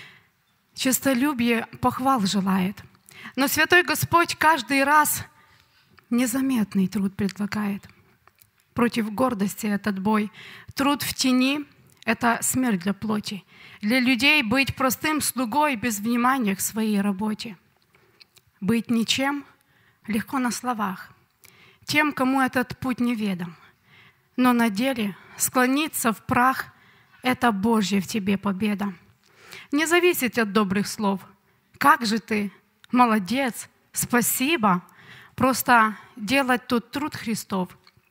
Честолюбие похвал желает. Но Святой Господь каждый раз незаметный труд предлагает. Против гордости этот бой. Труд в тени — это смерть для плоти. Для людей быть простым слугой без внимания к своей работе. Быть ничем легко на словах, тем, кому этот путь неведом. Но на деле склониться в прах — это Божья в тебе победа. Не зависит от добрых слов. Как же ты, молодец, спасибо. Просто делать тот труд Христов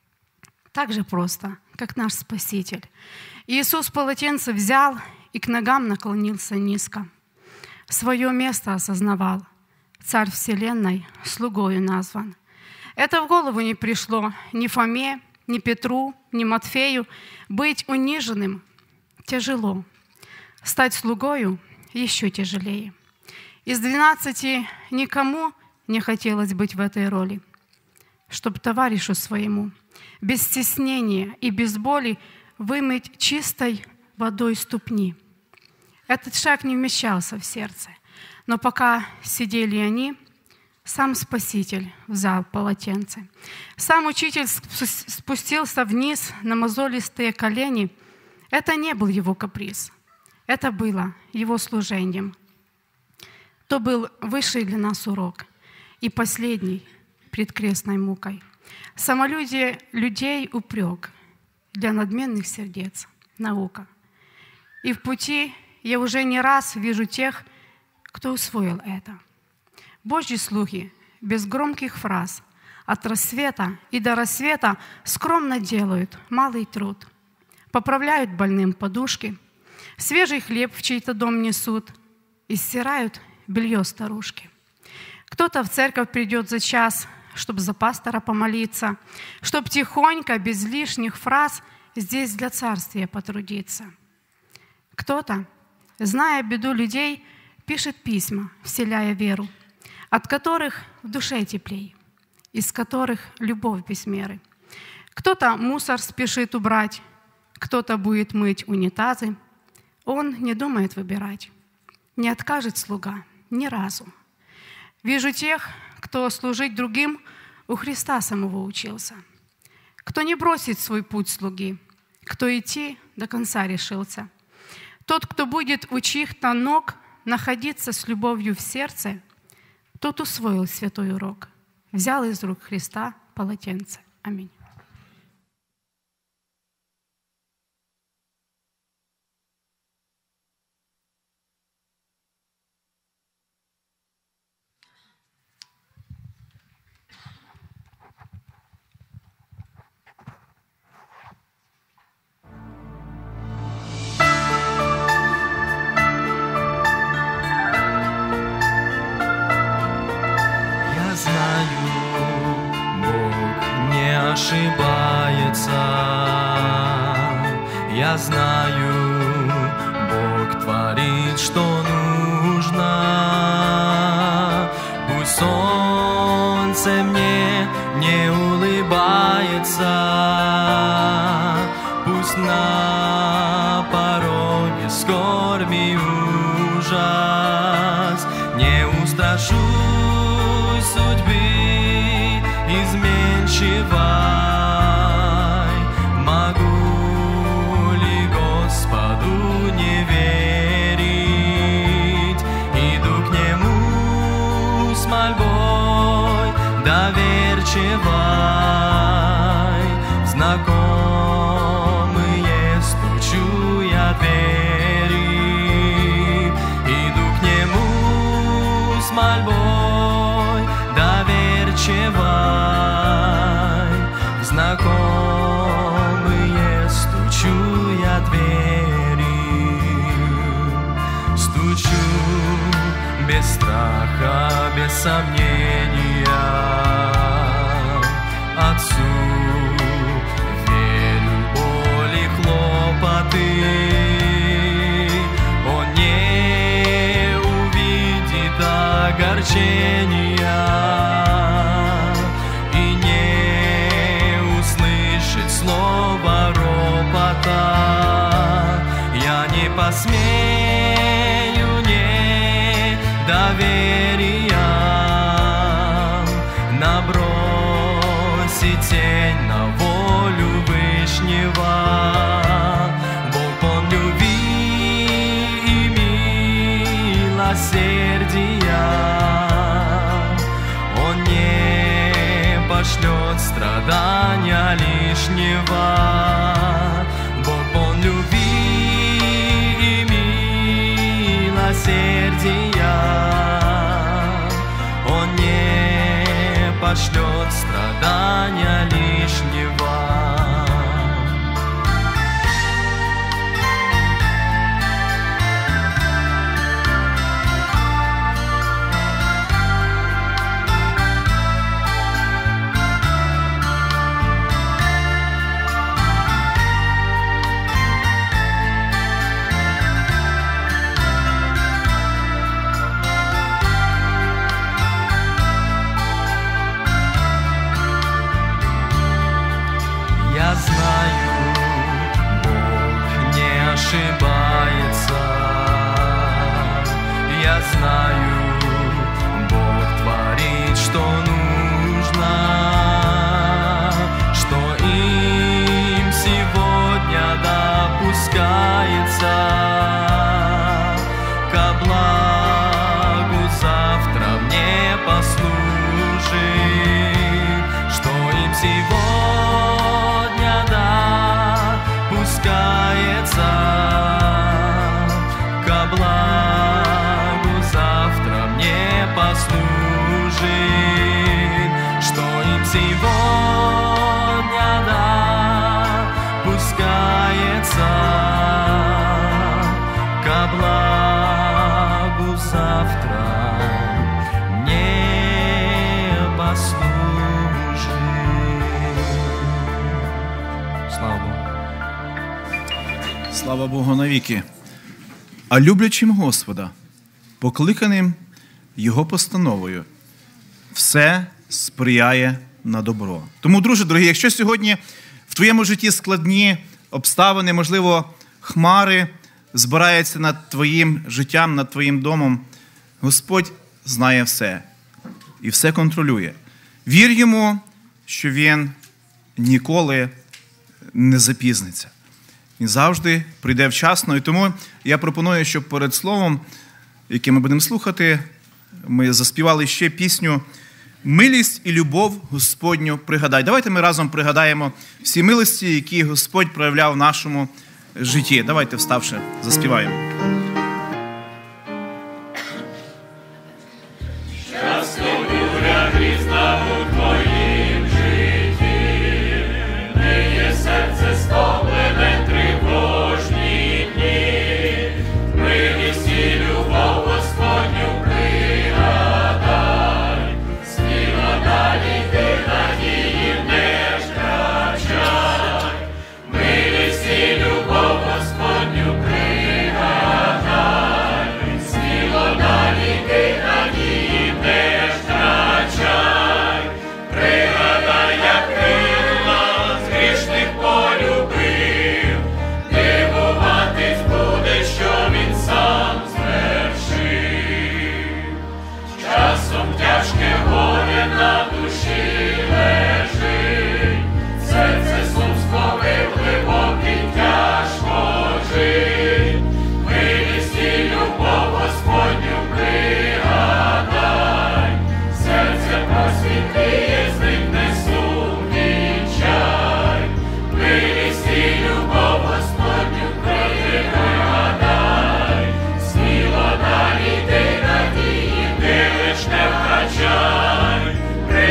так же просто, как наш Спаситель. Иисус полотенце взял и к ногам наклонился низко. Свое место осознавал. Царь вселенной слугою назван. Это в голову не пришло ни Фоме, ни Петру, ни Матфею. Быть униженным тяжело. Стать слугою еще тяжелее. Из 12 никому не хотелось быть в этой роли. Чтоб товарищу своему без стеснения и без боли вымыть чистой водой ступни. Этот шаг не вмещался в сердце, но пока сидели они, сам Спаситель взял полотенце. Сам Учитель спустился вниз на мозолистые колени. Это не был его каприз, это было его служением. То был высший для нас урок и последний пред крестной мукой. Самолюдие людей упрек, для надменных сердец наука. И в пути я уже не раз вижу тех, кто усвоил это. Божьи слуги без громких фраз от рассвета и до рассвета скромно делают малый труд, поправляют больным подушки, свежий хлеб в чей-то дом несут и стирают белье старушки. Кто-то в церковь придет за час, чтобы за пастора помолиться, чтобы тихонько, без лишних фраз, здесь для царствия потрудиться. Кто-то, зная беду людей, пишет письма, вселяя веру, от которых в душе теплей, из которых любовь без меры. Кто-то мусор спешит убрать, кто-то будет мыть унитазы. Он не думает выбирать, не откажет слуга ни разу. Вижу тех, кто служить другим у Христа самого учился, кто не бросит свой путь слуги, кто идти до конца решился. Тот, кто будет у чьих-то ног находиться с любовью в сердце, тот усвоил святой урок, взял из рук Христа полотенце. Аминь. Ошибается. Я знаю, Бог творит, что нужно. Пусть солнце мне не улыбается, пусть на пороге скорби ужас. Не устрашусь судьбы изменчивой. Могу ли Господу не верить? Иду к Нему с мольбой доверчивой. В знакомые стучу я двери. Иду к Нему с мольбой доверчивой. Знакомые стучу я двери, стучу без страха, без сомнения. Отцу верю боли, хлопоты. Он не увидит прощения и не услышать слова ропота. Я не посмею не доверия набросить тень на волю Вышнего. Бог он любви и милосердия, Он не пошлет страдания лишнего. Бог он любви и милосердия, Он не пошлет страдания лишнего. Я знаю, Бог не ошибается. Я знаю, Бог творит, что нужно, что им сегодня допускается ко благу, завтра мне послужит, что им сегодня допускается ко благу, завтра мне послужит, что им сегодня допускается ко благу, завтра мне послужит. Слава Богу. Слава Богу навіки. А люблячим Господа, покликаним Його постановою, все сприяє на добро. Тому, друже, дорогі, якщо сьогодні в твоєму житті складні обставини, можливо, хмари збираються над твоїм життям, над твоїм домом, Господь знає все і все контролює. Вір йому, що він ніколи не запізниться. Він завжди прийде вчасно. І тому я пропоную, щоб перед словом, яке ми будемо слухати, ми заспівали ще пісню «Милість і любов Господню пригадай». Давайте ми разом пригадаємо всі милості, які Господь проявляв в нашому житті. Давайте, вставши, заспіваємо. Пригадає,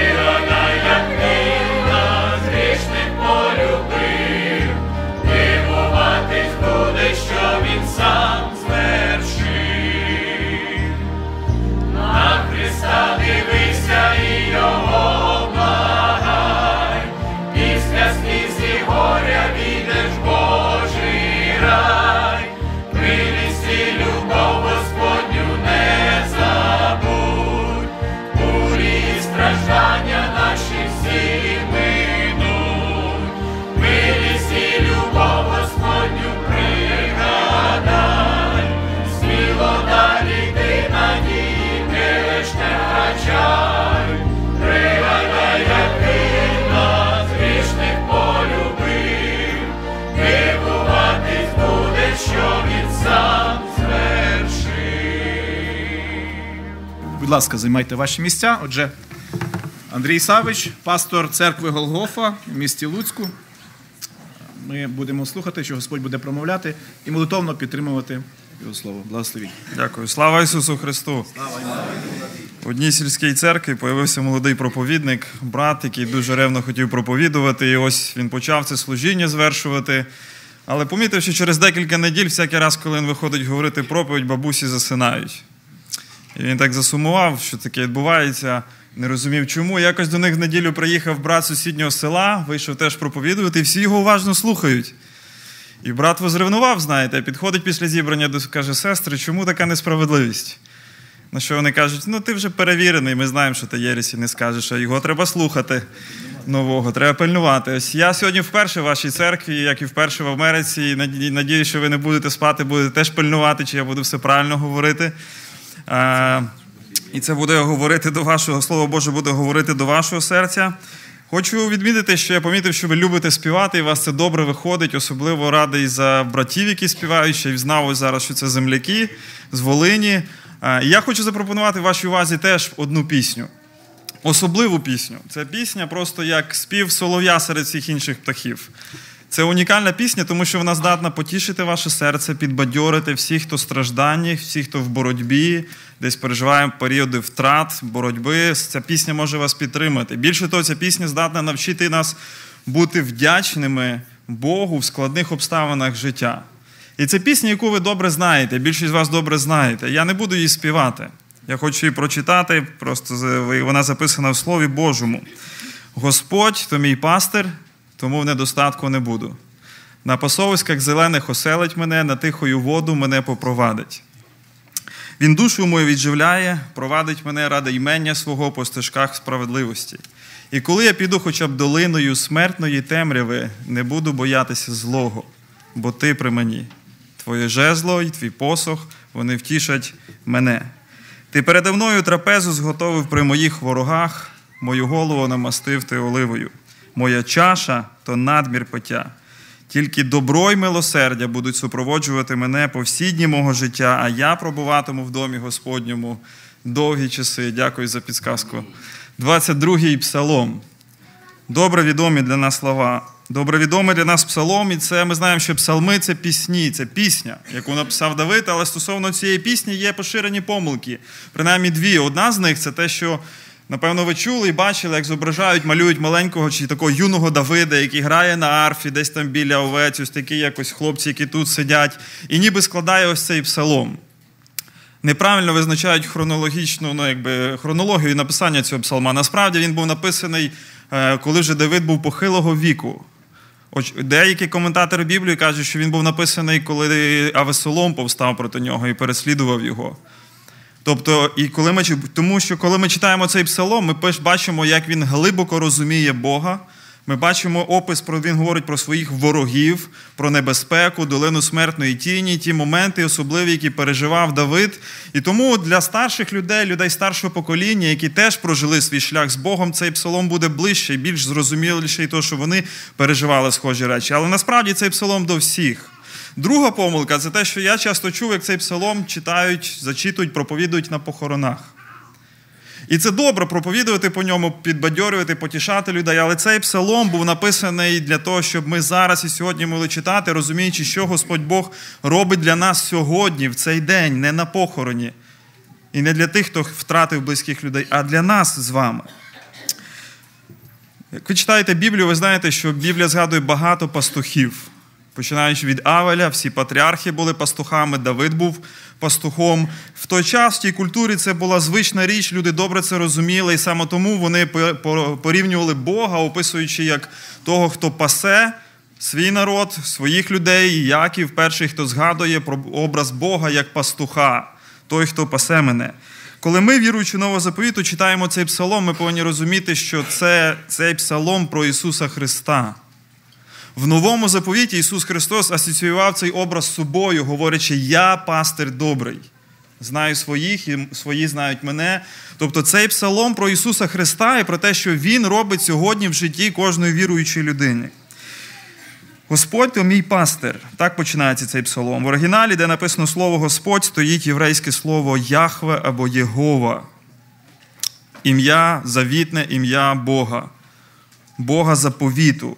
ласка, займайте ваші місця. Отже, Андрій Савич, пастор церкви Голгофа в місті Луцьку. Ми будемо слухати, що Господь буде промовляти, і молитовно підтримувати Його Слово. Благословіть. Дякую. Слава Ісусу Христу! В одній сільській церкві появився молодий проповідник, брат, який дуже ревно хотів проповідувати, і ось він почав це служіння звершувати. Але помітив, що через декілька неділь, всякий раз, коли він виходить говорити проповідь, бабусі засинають. І він так засумував, що таке відбувається, не розумів чому. Якось до них в неділю приїхав брат з сусіднього села, вийшов теж проповідувати, і всі його уважно слухають. І брат возревнував, знаєте, підходить після зібрання, каже: сестри, чому така несправедливість? На що вони кажуть: ну ти вже перевірений, ми знаємо, що ти єресі не скажеш, а його треба слухати нового, треба пильнувати. Ось я сьогодні вперше в вашій церкві, як і вперше в Америці, і надію, що ви не будете спати, будете теж пильнувати, чи я буду все правильно говорити. І це буде говорити до вашого, Слово Боже буде говорити до вашого серця. Хочу відмітити, що я помітив, що ви любите співати, і у вас це добре виходить. Особливо радий за братів, які співають, ще й знав ось зараз, що це земляки з Волині. І я хочу запропонувати вашій увазі теж одну пісню. Особливу пісню. Це пісня просто як спів солов'я серед всіх інших птахів. Це унікальна пісня, тому що вона здатна потішити ваше серце, підбадьорити всіх, хто страждає, всіх, хто в боротьбі, десь переживає періоди втрат, боротьби. Ця пісня може вас підтримати. Більше того, ця пісня здатна навчити нас бути вдячними Богу в складних обставинах життя. І це пісня, яку ви добре знаєте, більшість з вас добре знаєте. Я не буду її співати. Я хочу її прочитати, просто вона записана в Слові Божому. «Господь, то мій пастир, тому в недостатку не буду. На пасовиськах зелених оселить мене, на тихою воду мене попровадить. Він душу мою відживляє, провадить мене ради ймення свого по стежках справедливості. І коли я піду хоча б долиною смертної темряви, не буду боятися злого, бо ти при мені. Твоє жезло і твій посох, вони втішать мене. Ти передо мною трапезу зготовив при моїх ворогах, мою голову намастив ти оливою. Моя чаша – то надмір пиття. Тільки добро й милосердя будуть супроводжувати мене по всі дні мого життя, а я пробуватиму в домі Господньому довгі часи». Дякую за підсказку. 22-й псалом. Добре відомі для нас слова. Добре відомий для нас псалом, і це ми знаємо, що псалми – це пісні, це пісня, яку написав Давид, але стосовно цієї пісні є поширені помилки. Принаймні дві. Одна з них – це те, що, напевно, ви чули і бачили, як зображають, малюють маленького чи такого юного Давида, який грає на арфі десь там біля овець, ось такі якось хлопці, які тут сидять, і ніби складає ось цей псалом. Неправильно визначають хронологію написання цього псалма. Насправді він був написаний, коли вже Давид був похилого віку. Деякі коментатори Біблії кажуть, що він був написаний, коли Авесолом повстав проти нього і переслідував його. Тобто, тому що коли ми читаємо цей псалом, ми бачимо, як він глибоко розуміє Бога. Ми бачимо опис, він говорить про своїх ворогів, про небезпеку, долину смертної тіні, ті моменти особливі, які переживав Давид. І тому для старших людей старшого покоління, які теж прожили свій шлях з Богом, цей псалом буде ближче, більш зрозуміліший, то, що вони переживали схожі речі. Але насправді цей псалом до всіх. Друга помилка – це те, що я часто чув, як цей псалом читають, зачитують, проповідують на похоронах. І це добре проповідувати по ньому, підбадьорювати, потішати людей, але цей псалом був написаний для того, щоб ми зараз і сьогодні могли читати, розуміючи, що Господь Бог робить для нас сьогодні, в цей день, не на похороні. І не для тих, хто втратив близьких людей, а для нас з вами. Як ви читаєте Біблію, ви знаєте, що Біблія згадує багато пастухів. Починаючи від Авеля, всі патріархи були пастухами, Давид був пастухом. В той час, в тій культурі це була звична річ, люди добре це розуміли, і саме тому вони порівнювали Бога, описуючи як того, хто пасе свій народ, своїх людей, і Яків, перший, хто згадує про образ Бога як пастуха, той, хто пасе мене. Коли ми, віруючи Нового Заповіту, читаємо цей псалом, ми повинні розуміти, що цей псалом про Ісуса Христа. В Новому Заповіті Ісус Христос асоціював цей образ з собою, говорячи: «Я пастир добрий, знаю своїх, і свої знають мене». Тобто цей псалом про Ісуса Христа і про те, що Він робить сьогодні в житті кожної віруючої людини. «Господь – то мій пастир». Так починається цей псалом. В оригіналі, де написано слово «Господь», стоїть єврейське слово «Яхве» або «Єгова». ім'я завітне, ім'я Бога. Бога заповіту.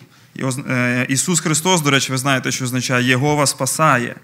Ісус Христос, до речі, ви знаєте, що означає «Єгова спасає».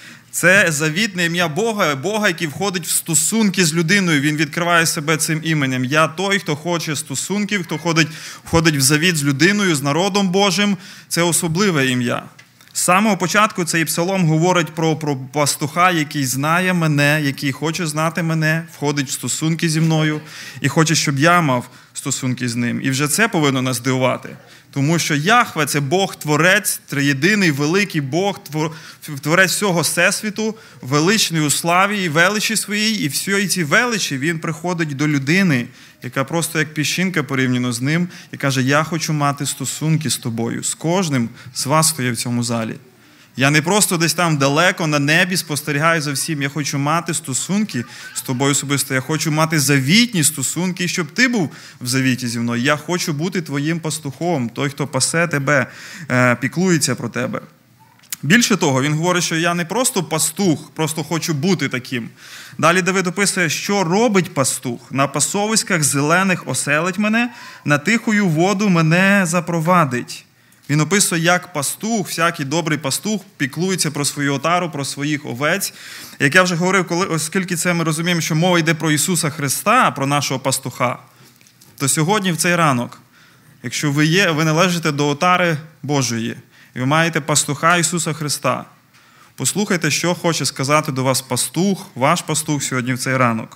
Це завітне ім'я Бога, Бога, який входить в стосунки з людиною. Він відкриває себе цим іменем. Я той, хто хоче стосунків, хто входить в завіт з людиною, з народом Божим. Це особливе ім'я. З самого початку цей псалом говорить про пастуха, який знає мене, який хоче знати мене, входить в стосунки зі мною і хоче, щоб я мав стосунки з ним. І вже це повинно нас дивувати. Тому що Яхве – це Бог-творець, триєдиний, великий Бог, творець всього всесвіту, величний у славі і величі своїй. І всі ці величі він приходить до людини, яка просто як піщинка порівняно з ним, і каже, я хочу мати стосунки з тобою, з кожним з вас, хто є в цьому залі. Я не просто десь там далеко на небі спостерігаю за всім. Я хочу мати стосунки з тобою особисто. Я хочу мати завітні стосунки, щоб ти був в завіті зі мною. Я хочу бути твоїм пастухом, той, хто пасе тебе, піклується про тебе. Більше того, він говорить, що я не просто пастух, просто хочу бути таким. Далі Давид описує, що робить пастух. На пасовиськах зелених оселить мене, на тихою воду мене запровадить. Він описує, як пастух, всякий добрий пастух піклується про свою отару, про своїх овець. Як я вже говорив, оскільки це ми розуміємо, що мова йде про Ісуса Христа, про нашого пастуха, то сьогодні в цей ранок, якщо ви належите до отари Божої, і ви маєте пастуха Ісуса Христа, послухайте, що хоче сказати до вас пастух, ваш пастух сьогодні в цей ранок.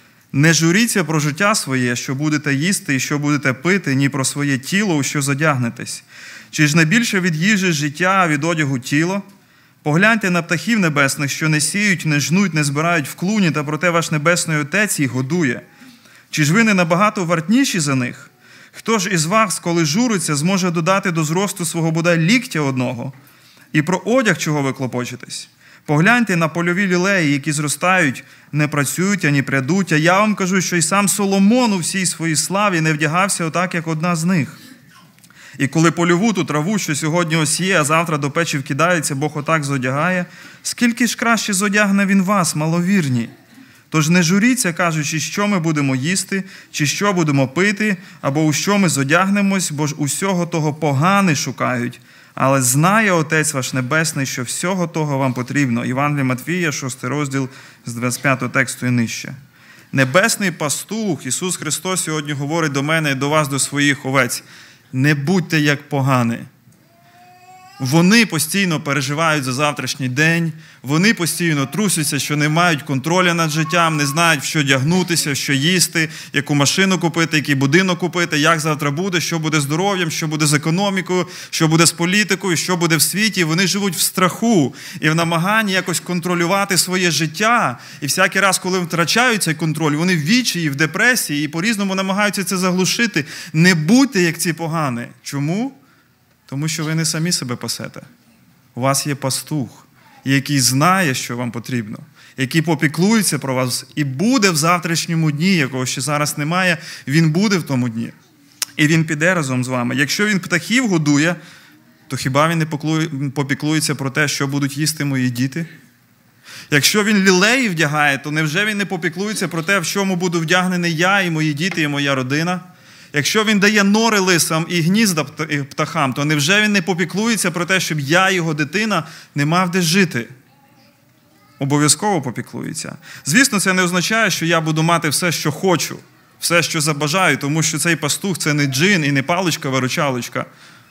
Не журіться про життя своє, що будете їсти і що будете пити, ні про своє тіло, у що задягнетесь. Чи ж не більше від їжі життя, а від одягу тіло? Погляньте на птахів небесних, що не сіють, не жнуть, не збирають в клуні, та проте ваш небесний Отець їх годує. Чи ж ви не набагато вартніші за них? Хто ж із вас, коли журиться, зможе додати до зросту свого бодай ліктя одного? І про одяг чого ви клопочетесь? Погляньте на польові лілеї, які зростають, не працюють, ані прядуть, а я вам кажу, що й сам Соломон у всій своїй славі не вдягався отак, як одна з них. І коли польову ту траву, що сьогодні ось є, а завтра до печі вкидається, Бог отак зодягає, скільки ж краще зодягне він вас, маловірні? Тож не журіться, кажучи, що ми будемо їсти, чи що будемо пити, або у що ми зодягнемось, бо ж усього того погани шукають. Але знає Отець ваш Небесний, що всього того вам потрібно. Євангеліє Матвія, 6 розділ, з 25 тексту і нижче. Небесний пастух, Ісус Христос сьогодні говорить до мене і до вас, до своїх овець. Не будьте як погани. Вони постійно переживають за завтрашній день, вони постійно трусяться, що не мають контролю над життям, не знають, в що одягнутися, що їсти, яку машину купити, який будинок купити, як завтра буде, що буде з здоров'ям, що буде з економікою, що буде з політикою, що буде в світі. Вони живуть в страху і в намаганні якось контролювати своє життя. І всякий раз, коли втрачають цей контроль, вони в відчаї, в депресії і по-різному намагаються це заглушити. Не будьте як ці погані. Чому? Тому що ви не самі себе пасете. У вас є пастух, який знає, що вам потрібно, який попіклується про вас і буде в завтрашньому дні, якого ще зараз немає, він буде в тому дні. І він піде разом з вами. Якщо він птахів годує, то хіба він не попіклується про те, що будуть їсти мої діти? Якщо він лілеї вдягає, то невже він не попіклується про те, в чому буду вдягнений я і мої діти, і моя родина? Якщо він дає нори лисам і гнізда птахам, то невже він не попіклується про те, щоб я, його дитина, не мав де жити? Обов'язково попіклується. Звісно, це не означає, що я буду мати все, що хочу, все, що забажаю, тому що цей пастух – це не джин і не паличка-виручалочка.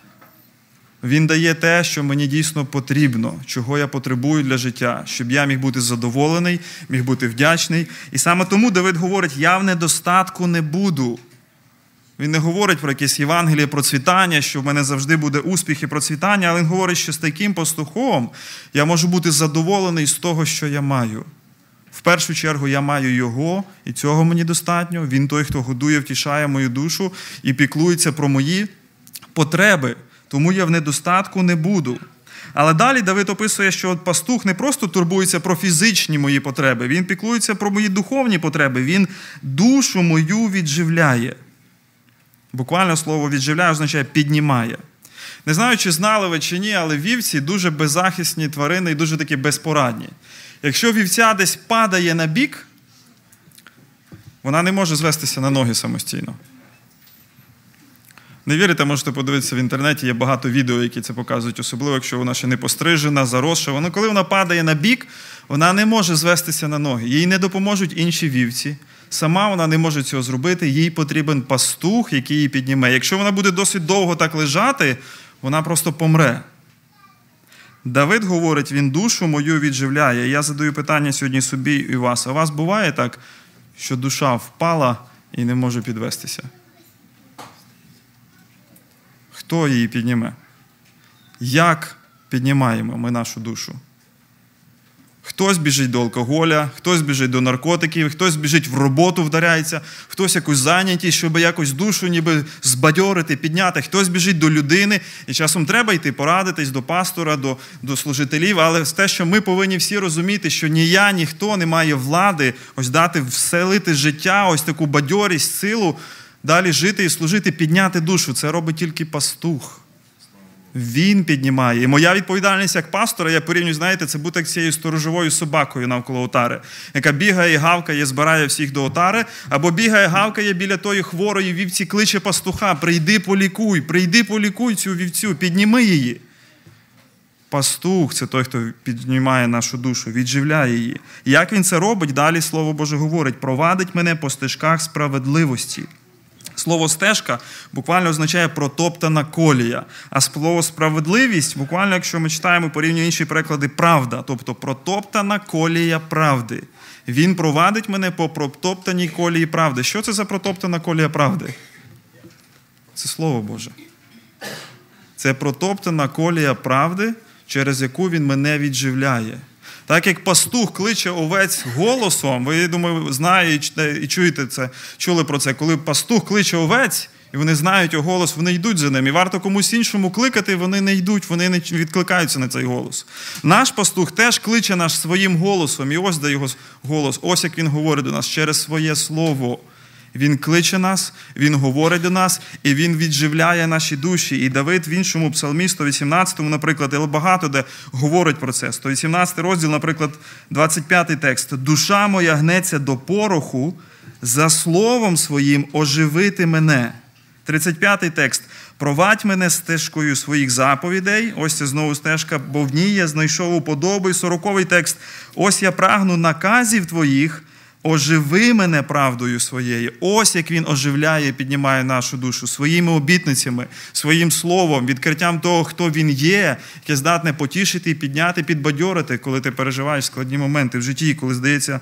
Він дає те, що мені дійсно потрібно, чого я потребую для життя, щоб я міг бути задоволений, міг бути вдячний. І саме тому Давид говорить, я в недостатку не буду. Він не говорить про якесь Євангеліє процвітання, що в мене завжди буде успіх і процвітання, але він говорить, що з таким пастухом я можу бути задоволений з того, що я маю. В першу чергу я маю його, і цього мені достатньо. Він той, хто годує, втішає мою душу і піклується про мої потреби. Тому я в недостатку не буду. Але далі Давид описує, що пастух не просто турбується про фізичні мої потреби, він піклується про мої духовні потреби, він душу мою відживляє. Буквально слово «відживляє» означає «піднімає». Не знаю, чи знали ви, чи ні, але вівці дуже беззахисні тварини і дуже такі безпорадні. Якщо вівця десь падає на бік, вона не може звестися на ноги самостійно. Не вірите, можете подивитися в інтернеті, є багато відео, які це показують, особливо, якщо вона ще не пострижена, заросша. Коли вона падає на бік, вона не може звестися на ноги. Їй не допоможуть інші вівці. Сама вона не може цього зробити, їй потрібен пастух, який її підніме. Якщо вона буде досить довго так лежати, вона просто помре. Давид говорить, він душу мою відживляє. Я задаю питання сьогодні собі і вас. А у вас буває так, що душа впала і не може підвестися? Хто її підніме? Як піднімаємо ми нашу душу? Хтось біжить до алкоголя, хтось біжить до наркотиків, хтось біжить в роботу, вдаряється, хтось якусь зайнятість, щоб якось душу ніби збадьорити, підняти, хтось біжить до людини, і часом треба йти порадитись до пастора, до служителів, але те, що ми повинні всі розуміти, що ні я, ніхто не має влади ось дати вселити життя, ось таку бадьорість, силу, далі жити і служити, підняти душу. Це робить тільки пастух. Він піднімає. І моя відповідальність як пастора, я порівнюю, знаєте, це бути як цією сторожовою собакою навколо отари, яка бігає, гавкає, збирає всіх до отари, або бігає, гавкає біля тої хворої вівці, кличе пастуха, прийди полікуй цю вівцю, підніми її. Пастух – це той, хто піднімає нашу душу, відживляє її. І як він це робить, далі Слово Боже говорить, провадить мене по стежках справедливості. Слово «стежка» буквально означає «протоптана колія», а слово «справедливість» буквально, якщо ми читаємо, порівнюємо інші переклади, «правда», тобто «протоптана колія правди». Він провадить мене по протоптаній колії правди. Що це за протоптана колія правди? Це Слово Боже. Це протоптана колія правди, через яку він мене відживляє. Так як пастух кличе овець голосом, ви, я думаю, знаєте і чуєте це, чули про це, коли пастух кличе овець, і вони знають його голос, вони йдуть за ним. І варто комусь іншому кликати, вони не йдуть, вони не відкликаються на цей голос. Наш пастух теж кличе нас своїм голосом, і ось де його голос, ось як він говорить до нас, через своє слово. Він кличе нас, він говорить до нас, і він відживляє наші душі. І Давид в іншому псалмі, 118, наприклад, але багато де говорить про це. 118 розділ, наприклад, 25 текст. «Душа моя гнеться до пороху, за словом своїм оживити мене». 35 текст. «Провадь мене стежкою своїх заповідей». Ось це знову стежка, бо в ній я знайшов уподоби. 40 текст. «Ось я прагну наказів твоїх, оживи мене правдою своєю». Ось як він оживляє, піднімає нашу душу своїми обітницями, своїм словом, відкриттям того, хто він є, яке здатне потішити, підняти, підбадьорити, коли ти переживаєш складні моменти в житті, коли, здається,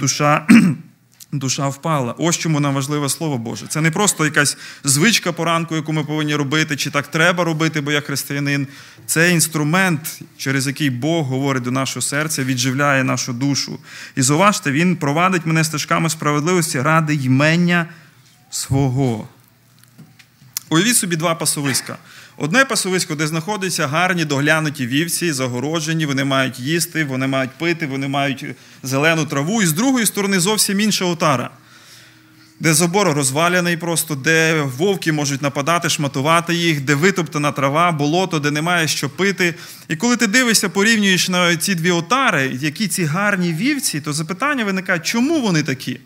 душа впала. Ось чому нам важливе Слово Боже. Це не просто якась звичка поранку, яку ми повинні робити, чи так треба робити, бо я християнин. Це інструмент, через який Бог говорить до нашого серця, відживляє нашу душу. І зауважте, він провадить мене стежками справедливості ради ймення свого. Уявіть собі два пасовиська. Одне пасовисько, де знаходяться гарні доглянуті вівці, загороджені, вони мають їсти, вони мають пити, вони мають зелену траву. І з другої сторони зовсім інша отара, де забор розваляний просто, де вовки можуть нападати, шматувати їх, де витоптана трава, болото, де немає що пити. І коли ти дивишся, порівнюєш на ці дві отари, які ці гарні вівці, то запитання виникає, чому вони такі?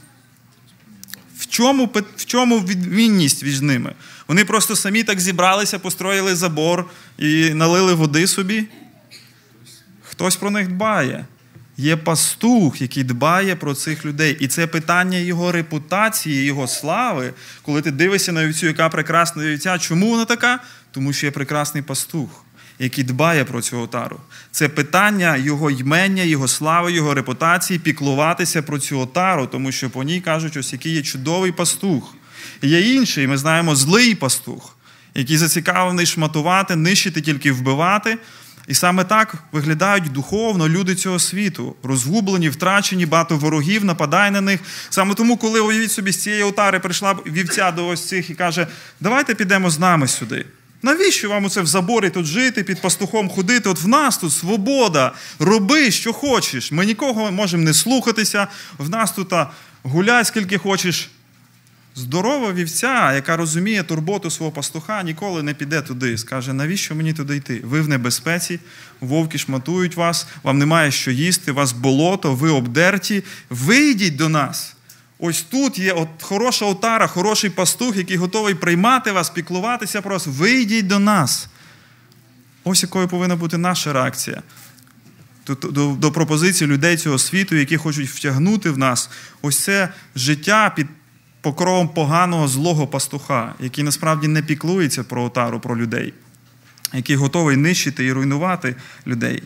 В чому відмінність між ними? Вони просто самі так зібралися, построїли забор і налили води собі? Хтось про них дбає. Є пастух, який дбає про цих людей. І це питання його репутації, його слави. Коли ти дивишся на вівцю, яка прекрасна вівця, чому вона така? Тому що є прекрасний пастух, який дбає про цю отару. Це питання його ймення, його слави, його репутації, піклуватися про цю отару, тому що по ній кажуть, ось який є чудовий пастух. І є інший, ми знаємо, злий пастух, який зацікавлений шматувати, нищити, тільки вбивати. І саме так виглядають духовно люди цього світу. Розгублені, втрачені, багато ворогів, нападає на них. Саме тому, коли, уявіть собі, з цієї отари прийшла вівця до ось цих і каже, давайте підемо з нами сюди. Навіщо вам оце в заборі тут жити, під пастухом ходити? От в нас тут свобода, роби, що хочеш. Ми нікого можемо не слухатися, в нас тут гуляй, скільки хочеш. Здорова вівця, яка розуміє турботу свого пастуха, ніколи не піде туди. Скаже, навіщо мені туди йти? Ви в небезпеці, вовки шматують вас, вам немає що їсти, вас болото, ви обдерті. Вийдіть до нас. Ось тут є хороша отара, хороший пастух, який готовий приймати вас, піклуватися про вас. Вийдіть до нас. Ось якою повинна бути наша реакція до пропозицій людей цього світу, які хочуть втягнути в нас ось це життя під покровом поганого, злого пастуха, який насправді не піклується про отару, про людей, який готовий нищити і руйнувати людей.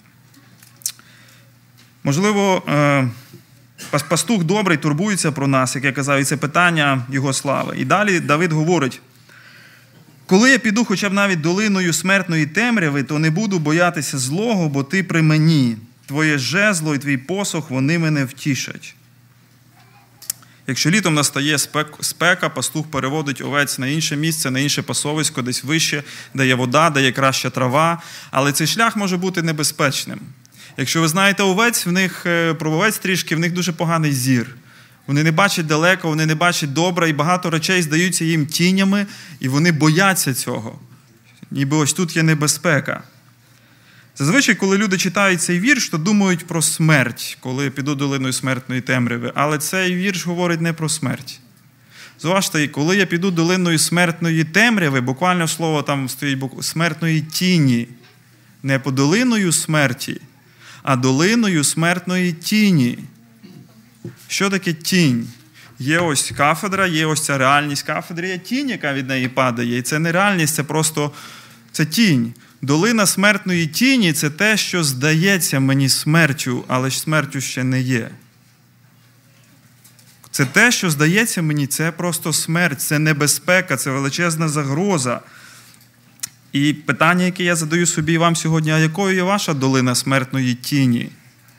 Можливо, пастух добрий турбується про нас, як я казав, і це питання його слави. І далі Давид говорить: «Коли я піду хоча б навіть долиною смертної темряви, то не буду боятися злого, бо ти при мені. Твоє жезло і твій посох, вони мене втішать». Якщо літом настає спека, пастух переводить овець на інше місце, на інше пасовисько, десь вище, де є вода, де є краща трава. Але цей шлях може бути небезпечним. Якщо ви знаєте овець, про овець трішки, в них дуже поганий зір. Вони не бачать далеко, вони не бачать добре, і багато речей здаються їм тінями, і вони бояться цього. Ніби ось тут є небезпека. Зазвичай, коли люди читають цей вірш, то думають про смерть, коли піду долиною смертної темряви. Але цей вірш говорить не про смерть. Зважте, коли я піду долиною смертної темряви, буквально слово там стоїть смертної тіні, не по долиною смерті, а долиною смертної тіні. Що таке тінь? Є ось кафедра, є ось ця реальність кафедри, є тінь, яка від неї падає. І це не реальність, це просто це тінь. Долина смертної тіні – це те, що здається мені смертю, але ж смертю ще не є. Це те, що здається мені, це просто смерть, це небезпека, це величезна загроза. І питання, яке я задаю собі і вам сьогодні: а якою є ваша долина смертної тіні?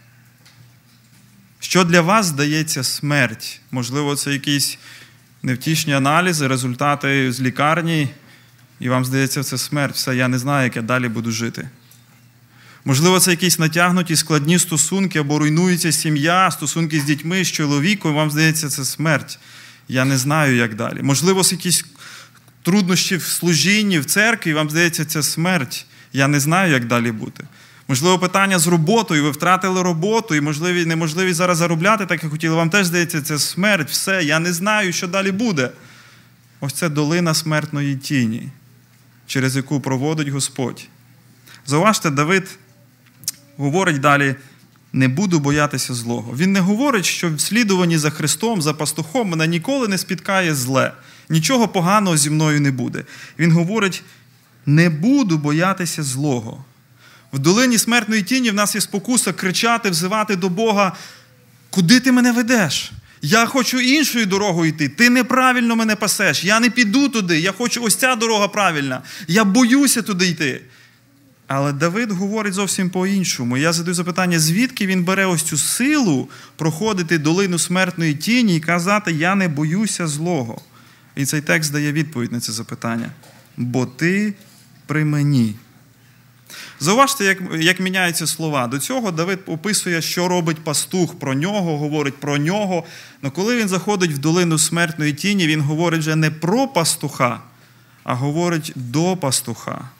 Що для вас здається смерть? Можливо, це якісь невтішні аналізи, результати з лікарні, і вам здається, це смерть. Все, я не знаю, як я далі буду жити. Можливо, це якісь натягнуті, складні стосунки, або руйнується сім'я, стосунки з дітьми, з чоловіком, і вам здається, це смерть. Я не знаю, як далі. Можливо, це якісь труднощі в служінні, в церкві, і вам здається, це смерть. Я не знаю, як далі бути. Можливо, питання з роботою, ви втратили роботу, і неможливість зараз заробляти, так як хотіли, вам теж здається, це смерть, все, я не знаю, що далі буде. Ось це долина смертної тіні, через яку проводить Господь. Зауважте, Давид говорить далі: не буду боятися злого. Він не говорить, що в слідуванні за Христом, за пастухом мене ніколи не спіткає зле. Нічого поганого зі мною не буде. Він говорить: не буду боятися злого. В долині смертної тіні в нас є спокуса кричати, взивати до Бога: куди ти мене ведеш? Я хочу іншою дорогою йти. Ти неправильно мене пасеш. Я не піду туди. Я хочу ось ця дорога правильна. Я боюся туди йти. Але Давид говорить зовсім по-іншому. Я задаю запитання, звідки він бере ось цю силу проходити долину смертної тіні і казати: я не боюся злого. І цей текст дає відповідь на це запитання. Бо ти при мені. Зауважте, як міняються слова. До цього Давид описує, що робить пастух про нього, говорить про нього. Але коли він заходить в долину смертної тіні, він говорить вже не про пастуха, а говорить до пастуха.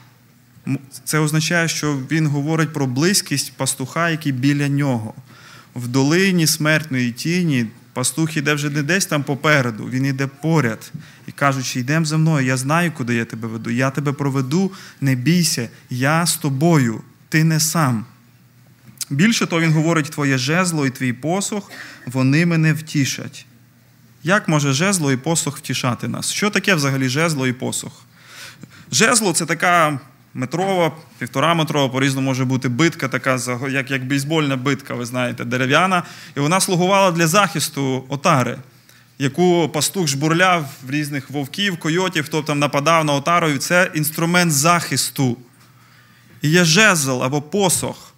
Це означає, що він говорить про близькість пастуха, який біля нього. В долині смертної тіні пастух іде вже не десь там попереду, він іде поряд. І кажучи: йдемо за мною, я знаю, куди я тебе веду. Я тебе проведу, не бійся, я з тобою, ти не сам. Більше того, він говорить: твоє жезло і твій посох, вони мене втішать. Як може жезло і посох втішати нас? Що таке взагалі жезло і посох? Жезло – це така метрова, 1,5-метрова, по-різному може бути битка, така, як бейсбольна битка, ви знаєте, дерев'яна. І вона слугувала для захисту отари, яку пастух жбурляв в різних вовків, койотів, хто там нападав на отару. І це інструмент захисту. І є жезл або посох,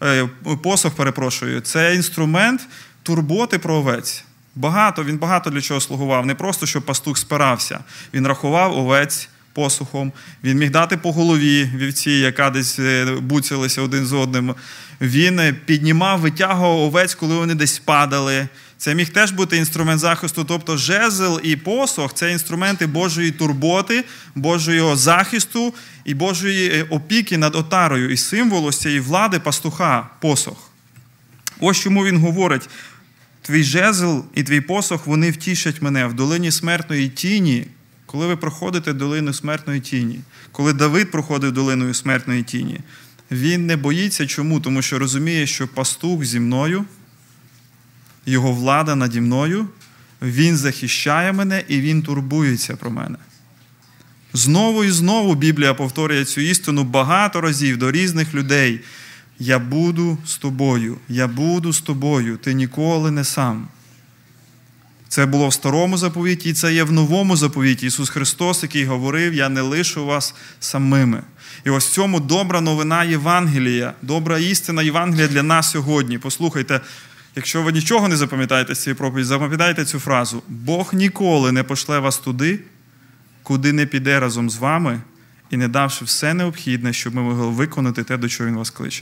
це інструмент турботи про овець. Він багато для чого слугував. Не просто, щоб пастух спирався. Він рахував овець посухом, він міг дати по голові вівці, яка десь буцялися один з одним. Він піднімав, витягував овець, коли вони десь падали. Це міг теж бути інструмент захисту. Тобто жезл і посох – це інструменти Божої турботи, Божого захисту і Божої опіки над отарою. І символ ось цієї влади пастуха – посох. Ось чому він говорить: Твій жезл і твій посох, вони втішать мене в долині смертної тіні. Коли ви проходите долину смертної тіні, коли Давид проходив долиною смертної тіні, він не боїться. Чому? Тому що розуміє, що пастух зі мною, його влада наді мною, він захищає мене і він турбується про мене. Знову і знову Біблія повторює цю істину багато разів до різних людей. Я буду з тобою, я буду з тобою, ти ніколи не сам. Це було в Старому заповіті, і це є в Новому заповіті. Ісус Христос, який говорив, я не лишу вас самими. І ось в цьому добра новина Євангелія, добра істина Євангелія для нас сьогодні. Послухайте, якщо ви нічого не запам'ятаєте з цієї проповіді, запам'ятайте цю фразу. Бог ніколи не пошле вас туди, куди не піде разом з вами, і не давши все необхідне, щоб ми могли виконати те, до чого Він вас кличе.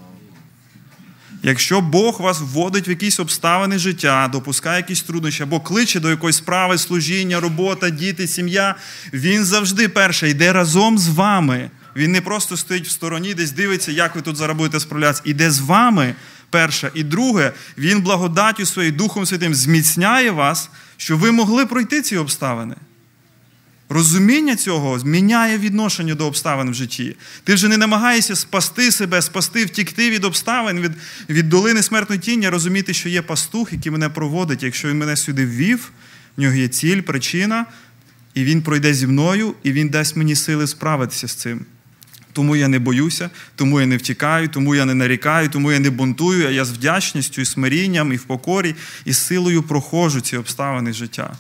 Якщо Бог вас вводить в якісь обставини життя, допускає якісь труднощі, або кличе до якоїсь справи, служіння, робота, діти, сім'я, Він завжди, перше, йде разом з вами. Він не просто стоїть в стороні, десь дивиться, як ви тут зараз будете справлятися. Іде з вами, перше. І друге, Він благодаттю своєю Духом Святим зміцняє вас, щоб ви могли пройти ці обставини. Розуміння цього зміняє відношення до обставин в житті. Ти вже не намагаєшся спасти себе, втікти від обставин, від долини смертної тіні, розуміти, що є пастух, який мене проводить. Якщо він мене сюди ввів, в нього є ціль, причина, і він пройде зі мною, і він дасть мені сили справитися з цим. Тому я не боюся, тому я не втікаю, тому я не нарікаю, тому я не бунтую, а я з вдячністю, і смирінням, і в покорі, і з силою проходжу ці обставини життя.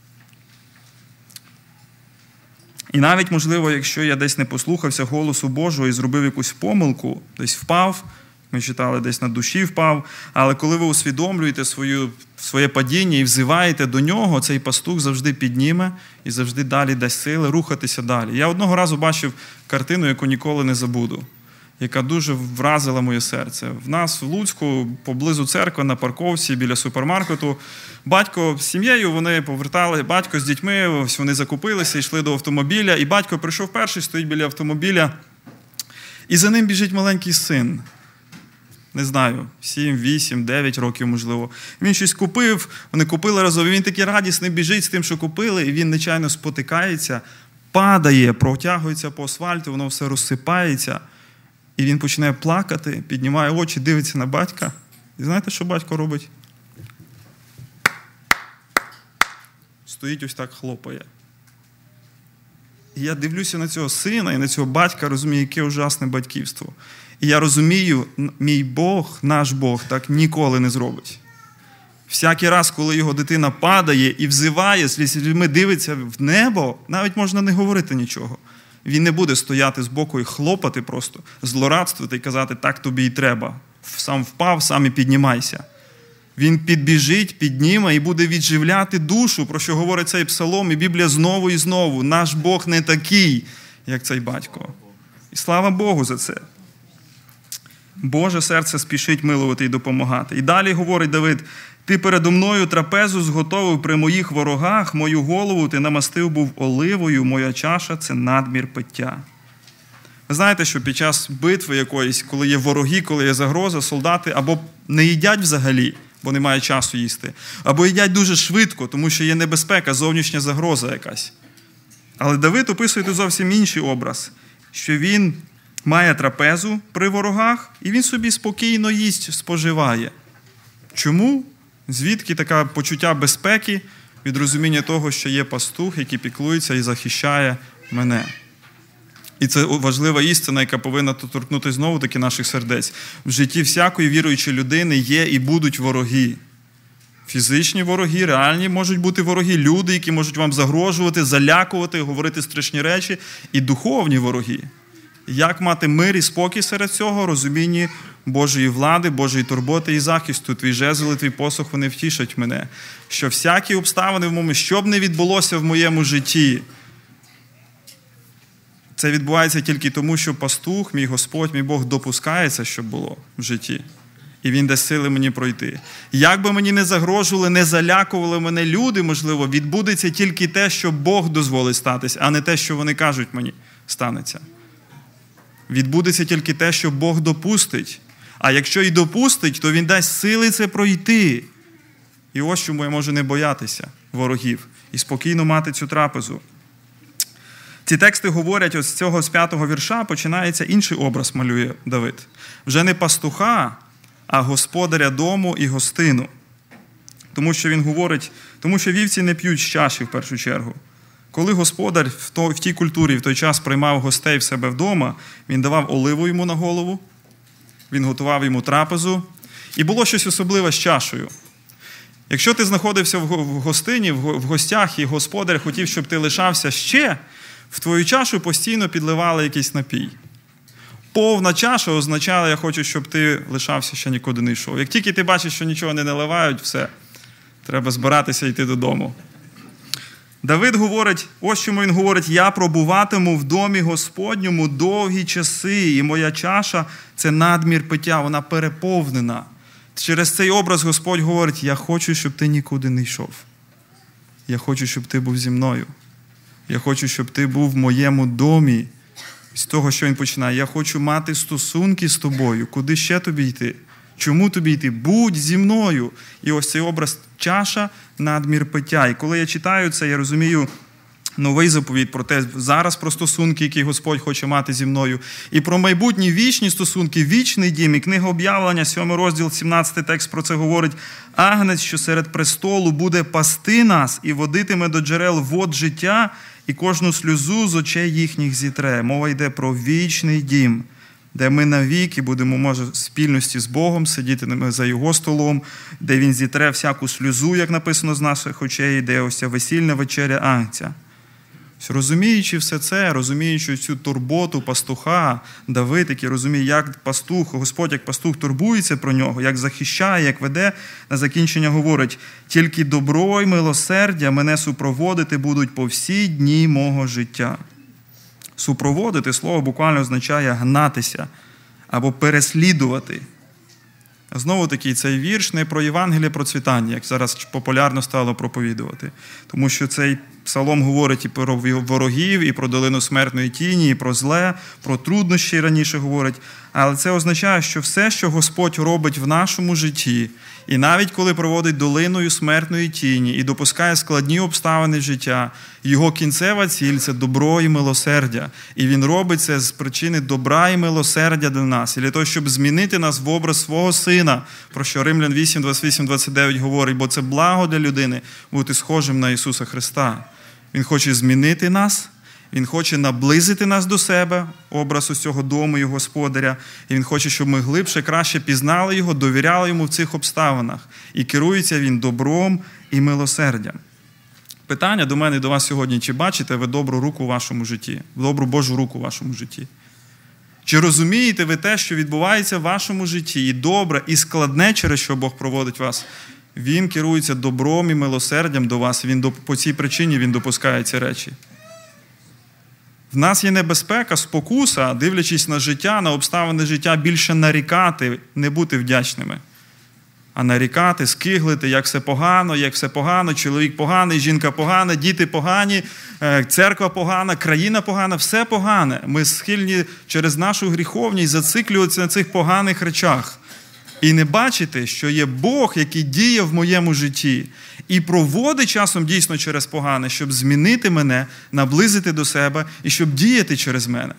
І навіть, можливо, якщо я десь не послухався голосу Божого і зробив якусь помилку, десь впав, ми читали, десь на душі впав, але коли ви усвідомлюєте своє падіння і взиваєте до нього, цей пастух завжди підніме і завжди далі дасть сили рухатися далі. Я одного разу бачив картину, яку ніколи не забуду, яка дуже вразила моє серце. В нас в Луцьку, поблизу церкви, на парковці, біля супермаркету, батько з сім'єю, вони повертали, батько з дітьми, ось вони закупилися, йшли до автомобіля, і батько прийшов перший, стоїть біля автомобіля, і за ним біжить маленький син. Не знаю, 7, 8, 9 років, можливо. Він щось купив, вони купили разом, і він такий радісний біжить з тим, що купили, і він нечайно спотикається, падає, протягується по асфальту, воно все розсипається. І він починає плакати, піднімає очі, дивиться на батька. І знаєте, що батько робить? Стоїть ось так, хлопає. І я дивлюся на цього сина і на цього батька, розумію, яке ужасне батьківство. І я розумію, мій Бог, наш Бог, так ніколи не зробить. Всякий раз, коли його дитина падає і взиває, слізьми дивиться в небо, навіть можна не говорити нічого. Він не буде стояти збоку і хлопати просто, злорадствувати і казати, так тобі і треба. Сам впав, сам і піднімайся. Він підбіжить, підніме і буде відживляти душу, про що говорить цей псалом, і Біблія знову і знову. Наш Бог не такий, як цей батько. І слава Богу за це. Боже серце спішить милувати і допомагати. І далі говорить Давид, ти передо мною трапезу зготовив при моїх ворогах, мою голову ти намастив був оливою, моя чаша – це надмір пиття. Ви знаєте, що під час битви якоїсь, коли є вороги, коли є загроза, солдати або не їдять взагалі, бо немає часу їсти, або їдять дуже швидко, тому що є небезпека, зовнішня загроза якась. Але Давид описує тут зовсім інший образ, що він має трапезу при ворогах, і він собі спокійно їсть, споживає. Чому? Звідки таке почуття безпеки від розуміння того, що є пастух, який піклується і захищає мене? І це важлива істина, яка повинна торкнути знову-таки наших сердець. В житті всякої віруючої людини є і будуть вороги. Фізичні вороги, реальні можуть бути вороги, люди, які можуть вам загрожувати, залякувати, говорити страшні речі, і духовні вороги. Як мати мир і спокій серед цього, розумінні Божої влади, Божої турботи і захисту. Твій жезл і твій посох, вони втішать мене. Що всякі обставини в моєму, що б не відбулося в моєму житті, це відбувається тільки тому, що пастух, мій Господь, мій Бог допускається, щоб було в житті. І Він дасть сили мені пройти. Як би мені не загрожували, не залякували мене люди, можливо, відбудеться тільки те, що Бог дозволить статись, а не те, що вони кажуть мені, станеться. Відбудеться тільки те, що Бог допустить. А якщо і допустить, то Він дасть сили це пройти. І ось чому я можу не боятися ворогів і спокійно мати цю трапезу. Ці тексти говорять, ось з цього з 5-го вірша починається інший образ, малює Давид. Вже не пастуха, а господаря дому і гостину. Тому що він говорить, тому що вівці не п'ють з чаші в першу чергу. Коли господар в тій культурі в той час приймав гостей в себе вдома, він давав оливу йому на голову, він готував йому трапезу, і було щось особливе з чашею. Якщо ти знаходився в гостині, в гостях, і господар хотів, щоб ти лишався ще, в твою чашу постійно підливали якийсь напій. Повна чаша означала, я хочу, щоб ти лишався, ще нікуди не йшов. Як тільки ти бачиш, що нічого не наливають, все, треба збиратися і йти додому. Давид говорить, ось чому він говорить, я пробуватиму в домі Господньому довгі часи, і моя чаша – це надмір пиття, вона переповнена. Через цей образ Господь говорить, я хочу, щоб ти нікуди не йшов. Я хочу, щоб ти був зі мною. Я хочу, щоб ти був в моєму домі. З того, що він починає, я хочу мати стосунки з тобою. Куди ще тобі йти? Чому тобі йти? Будь зі мною. І ось цей образ чаша, надмір пиття. І коли я читаю це, я розумію новий заповідь про те, зараз про стосунки, які Господь хоче мати зі мною. І про майбутні вічні стосунки, вічний дім. І книга Об'явлення, 7 розділ, 17 текст про це говорить. Агнець, що серед престолу буде пасти нас і водитиме до джерел вод життя, і кожну сльозу з очей їхніх зітре. Мова йде про вічний дім, де ми навіки будемо, може, в спільності з Богом, сидітимемо за Його столом, де Він зітре всяку сльозу, як написано з наших очей, де ось ця весільна вечеря Агнця. Розуміючи все це, розуміючи цю турботу пастуха, Давид, який розуміє, як пастух, Господь як пастух турбується про нього, як захищає, як веде, на закінчення говорить, тільки добро й милосердя мене супроводити будуть по всі дні мого життя. Супроводити слово буквально означає гнатися або переслідувати. Знову таки, цей вірш не про Євангеліє процвітання, як зараз популярно стало проповідувати. Тому що цей псалом говорить і про ворогів, і про долину смертної тіні, і про зле, про труднощі раніше говорить. Але це означає, що все, що Господь робить в нашому житті, і навіть коли проводить долиною смертної тіні і допускає складні обставини життя, його кінцева ціль – це добро і милосердя. І він робить це з причини добра і милосердя для нас. І для того, щоб змінити нас в образ свого Сина, про що Римлян 8, 28, 29 говорить, бо це благо для людини бути схожим на Ісуса Христа. Він хоче змінити нас, Він хоче наблизити нас до себе, образ ось цього дому і господаря. І Він хоче, щоб ми глибше, краще пізнали Його, довіряли Йому в цих обставинах. І керується Він добром і милосердям. Питання до мене і до вас сьогодні. Чи бачите ви добру руку у вашому житті? Добру Божу руку у вашому житті? Чи розумієте ви те, що відбувається в вашому житті, і добре, і складне, через що Бог проводить вас? Він керується добром і милосердям до вас. По цій причині Він допускає ці речі. В нас є небезпека, спокуса, дивлячись на життя, на обставини життя, більше нарікати, не бути вдячними. А нарікати, скиглити, як все погано, чоловік поганий, жінка погана, діти погані, церква погана, країна погана, все погане. Ми схильні через нашу гріховність зациклюватися на цих поганих речах. І не бачити, що є Бог, який діє в моєму житті і проводить часом дійсно через погане, щоб змінити мене, наблизити до себе і щоб діяти через мене.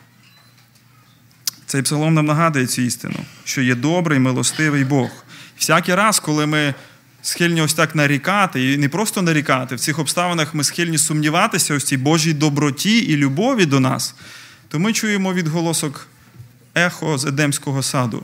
Цей псалом нам нагадує цю істину, що є добрий, милостивий Бог. Всякий раз, коли ми схильні ось так нарікати, і не просто нарікати, в цих обставинах ми схильні сумніватися ось цій Божій доброті і любові до нас, то ми чуємо відголосок ехо з Едемського саду.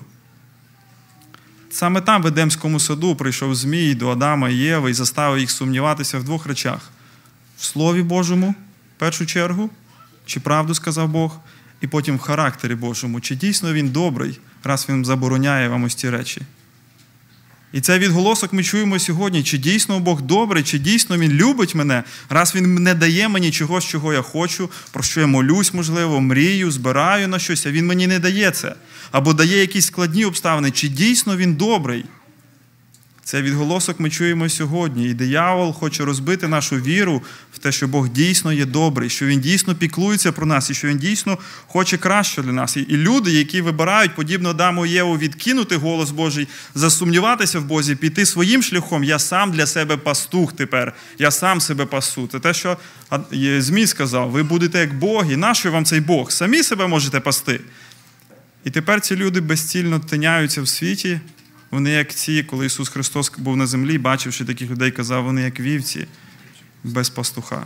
Саме там, в Едемському саду, прийшов Змій до Адама і Єви і заставив їх сумніватися в двох речах. В Слові Божому, в першу чергу, чи правду сказав Бог, і потім в характері Божому, чи дійсно Він добрий, раз Він забороняє вам ось ці речі. І цей відголосок ми чуємо сьогодні, чи дійсно Бог добрий, чи дійсно Він любить мене, раз Він не дає мені чогось, чого я хочу, про що я молюсь, можливо, мрію, збираю на щось, а Він мені не дає це. Або дає якісь складні обставини, чи дійсно Він добрий. Цей відголосок ми чуємо сьогодні. І диявол хоче розбити нашу віру в те, що Бог дійсно є добрий, що Він дійсно піклується про нас і що Він дійсно хоче краще для нас. І люди, які вибирають, подібно Адаму і Єву, відкинути голос Божий, засумніватися в Бозі, піти своїм шляхом, я сам для себе пастух тепер, я сам себе пасу. Це те, що Змій сказав, ви будете як боги, нащо вам цей Бог? Самі себе можете пасти. І тепер ці люди безцільно тиняються в світі. Вони як ці, коли Ісус Христос був на землі, бачивши таких людей, казав, вони як вівці без пастуха.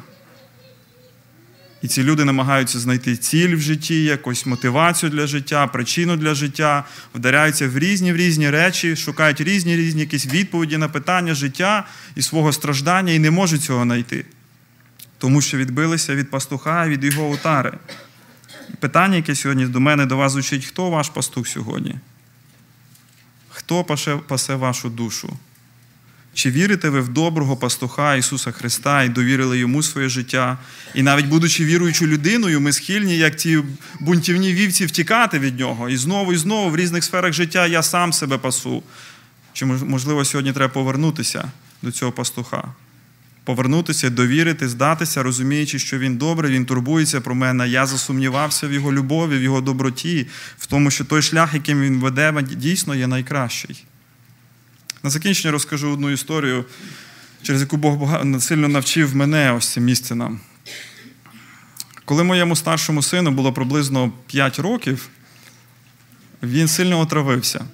І ці люди намагаються знайти ціль в житті, якусь мотивацію для життя, причину для життя, вдаряються в різні речі, шукають різні якісь відповіді на питання життя і свого страждання, і не можуть цього знайти. Тому що відбилися від пастуха і від його отари. Питання, яке сьогодні до мене, до вас звучить, хто ваш пастух сьогодні? Хто пасе вашу душу? Чи вірите ви в доброго пастуха Ісуса Христа і довірили Йому своє життя? І навіть будучи віруючою людиною, ми схильні, як ті бунтівні вівці, втікати від Нього. І знову в різних сферах життя я сам себе пасу. Чи, можливо, сьогодні треба повернутися до цього пастуха? Повернутися, довірити, здатися, розуміючи, що Він добрий, Він турбується про мене. Я засумнівався в Його любові, в Його доброті, в тому, що той шлях, яким Він веде, дійсно є найкращий. На закінчення розкажу одну історію, через яку Бог сильно навчив мене ось це місце нам. Коли моєму старшому сину було приблизно 5 років, він сильно отравився.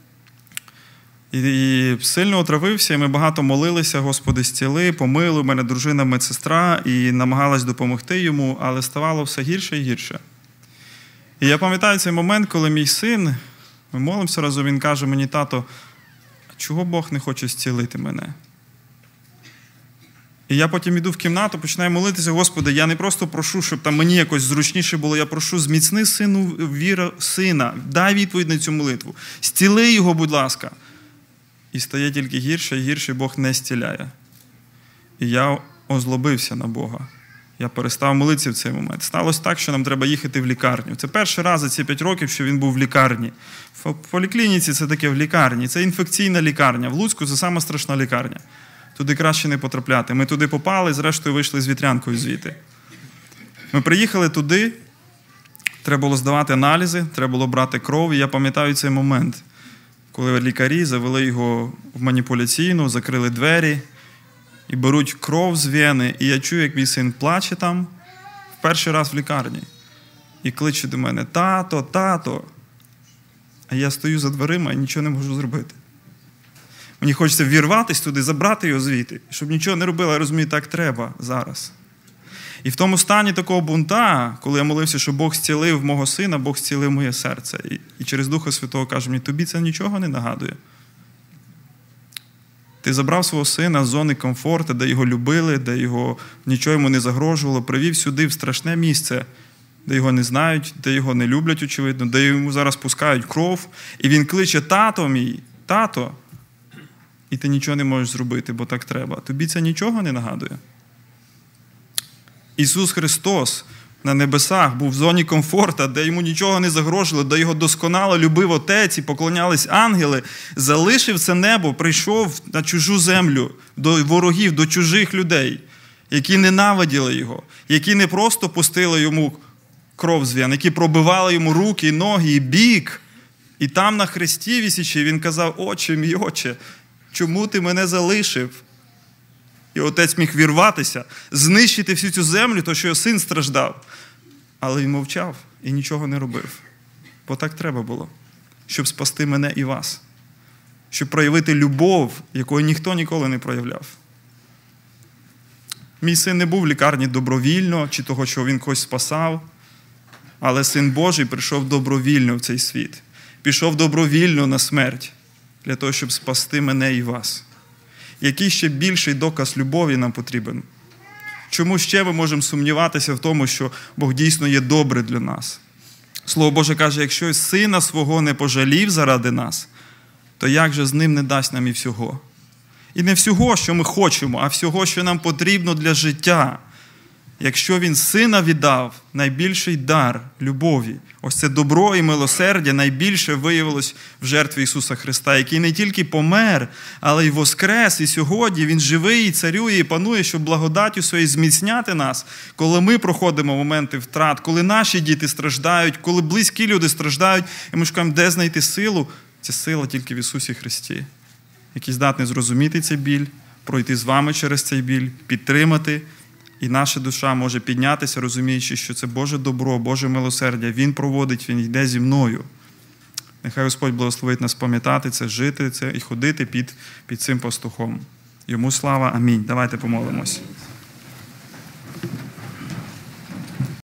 І сильно отравився, і ми багато молилися, Господи, зціли, помилуй, у мене дружина медсестра, і намагалась допомогти йому, але ставало все гірше і гірше. І я пам'ятаю цей момент, коли мій син, ми молимося разом, він каже мені, тато, а чого Бог не хоче зцілити мене? І я потім йду в кімнату, починаю молитися, Господи, я не просто прошу, щоб там мені якось зручніше було, я прошу, зміцни сину віру сина, дай відповідь на цю молитву, зціли його, будь ласка. І стає тільки гірше і гірше, Бог не зціляє. І я озлобився на Бога. Я перестав молитися в цей момент. Сталося так, що нам треба їхати в лікарню. Це перший раз за ці 5 років, що він був в лікарні. В поліклініці це таке в лікарні. Це інфекційна лікарня. В Луцьку це сама страшна лікарня. Туди краще не потрапляти. Ми туди попали, зрештою вийшли з вітрянкою звідти. Ми приїхали туди, треба було здавати аналізи, треба було брати кров. І я пам'ятаю цей момент, коли лікарі завели його в маніпуляційну, закрили двері і беруть кров з вени. І я чую, як мій син плаче там в перший раз в лікарні. І кличе до мене, тато, тато. А я стою за дверима і нічого не можу зробити. Мені хочеться вірватися туди, забрати його звідти, щоб нічого не робила. Я розумію, так треба зараз. І в тому стані такого бунта, коли я молився, що Бог зцілив мого сина, Бог зцілив моє серце. І через Духа Святого каже мені, тобі це нічого не нагадує. Ти забрав свого сина з зони комфорту, де його любили, де його нічого йому не загрожувало, привів сюди в страшне місце, де його не знають, де його не люблять, очевидно, де йому зараз пускають кров. І він кличе, тато мій, тато. І ти нічого не можеш зробити, бо так треба. Тобі це нічого не нагадує? Ісус Христос на небесах був в зоні комфорту, де йому нічого не загрожувало, де його досконало любив Отець і поклонялись ангели, залишив це небо, прийшов на чужу землю, до ворогів, до чужих людей, які ненавиділи його, які не просто пустили йому кров з вен, які пробивали йому руки, ноги і бік. І там на хресті висячи, він казав, Отче мій, Отче, чому ти мене залишив? І Отець міг вірватися, знищити всю цю землю, то що його син страждав. Але він мовчав і нічого не робив. Бо так треба було, щоб спасти мене і вас. Щоб проявити любов, якої ніхто ніколи не проявляв. Мій син не був в лікарні добровільно, чи того, що він когось спасав. Але Син Божий прийшов добровільно в цей світ. Пішов добровільно на смерть, для того, щоб спасти мене і вас. Який ще більший доказ любові нам потрібен? Чому ще ми можемо сумніватися в тому, що Бог дійсно є добрий для нас? Слово Боже каже, якщо Сина свого не пожалів заради нас, то як же з ним не дасть нам і всього? І не всього, що ми хочемо, а всього, що нам потрібно для життя. Якщо він сина віддав, найбільший дар любові, ось це добро і милосердя найбільше виявилось в жертві Ісуса Христа, який не тільки помер, але й воскрес, і сьогодні Він живий, і царює, і панує, щоб благодаттю своєю зміцняти нас, коли ми проходимо моменти втрат, коли наші діти страждають, коли близькі люди страждають, і ми шукаємо, де знайти силу. Ця сила тільки в Ісусі Христі, який здатний зрозуміти цей біль, пройти з вами через цей біль, підтримати. І наша душа може піднятися, розуміючи, що це Боже добро, Боже милосердя. Він проводить, Він йде зі мною. Нехай Господь благословить нас пам'ятати це, жити це і ходити під цим пастухом. Йому слава. Амінь. Давайте помолимось.